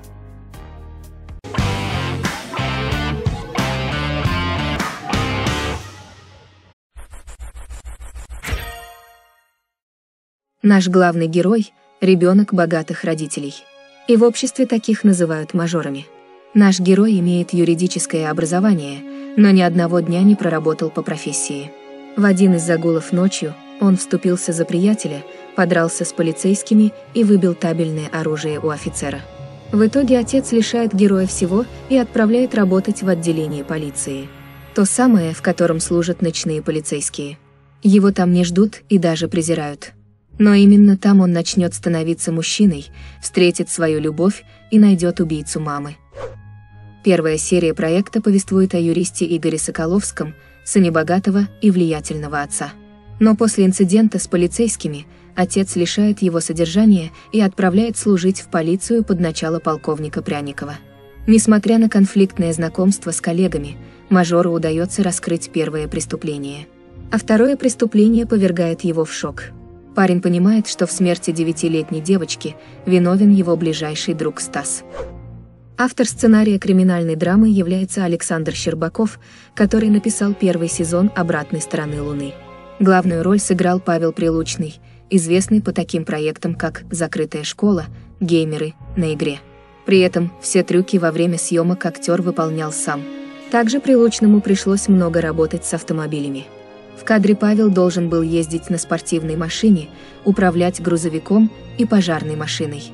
Наш главный герой – ребенок богатых родителей. И в обществе таких называют мажорами. Наш герой имеет юридическое образование, но ни одного дня не проработал по профессии. В один из загулов ночью он вступился за приятеля, подрался с полицейскими и выбил табельное оружие у офицера. В итоге отец лишает героя всего и отправляет работать в отделение полиции. То самое, в котором служат ночные полицейские. Его там не ждут и даже презирают. Но именно там он начнет становиться мужчиной, встретит свою любовь и найдет убийцу мамы. Первая серия проекта повествует о юристе Игоре Соколовском, сыне богатого и влиятельного отца. Но после инцидента с полицейскими отец лишает его содержания и отправляет служить в полицию под начало полковника Пряникова. Несмотря на конфликтное знакомство с коллегами, мажору удается раскрыть первое преступление. А второе преступление повергает его в шок. Парень понимает, что в смерти 9-летней девочки виновен его ближайший друг Стас. Автор сценария криминальной драмы является Александр Щербаков, который написал первый сезон «Обратной стороны Луны». Главную роль сыграл Павел Прилучный, известный по таким проектам, как «Закрытая школа», «Геймеры», «На игре». При этом все трюки во время съемок актер выполнял сам. Также Прилучному пришлось много работать с автомобилями. В кадре Павел должен был ездить на спортивной машине, управлять грузовиком и пожарной машиной.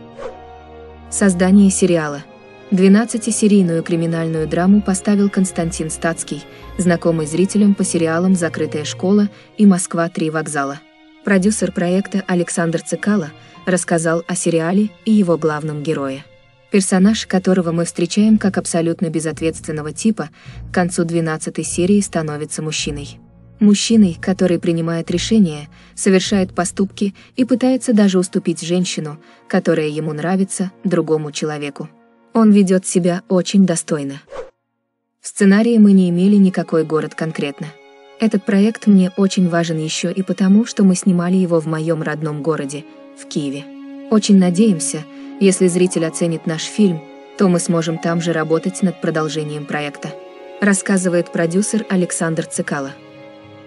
Создание сериала. 12-серийную криминальную драму поставил Константин Стацкий, знакомый зрителям по сериалам «Закрытая школа» и «Москва-3 вокзала». Продюсер проекта Александр Цикало рассказал о сериале и его главном герое. Персонаж, которого мы встречаем как абсолютно безответственного типа, к концу 12-й серии становится мужчиной. Мужчиной, который принимает решения, совершает поступки и пытается даже уступить женщину, которая ему нравится, другому человеку. Он ведет себя очень достойно. В сценарии мы не имели никакой город конкретно. Этот проект мне очень важен еще и потому, что мы снимали его в моем родном городе, в Киеве. Очень надеемся, если зритель оценит наш фильм, то мы сможем там же работать над продолжением проекта, рассказывает продюсер Александр Цикало.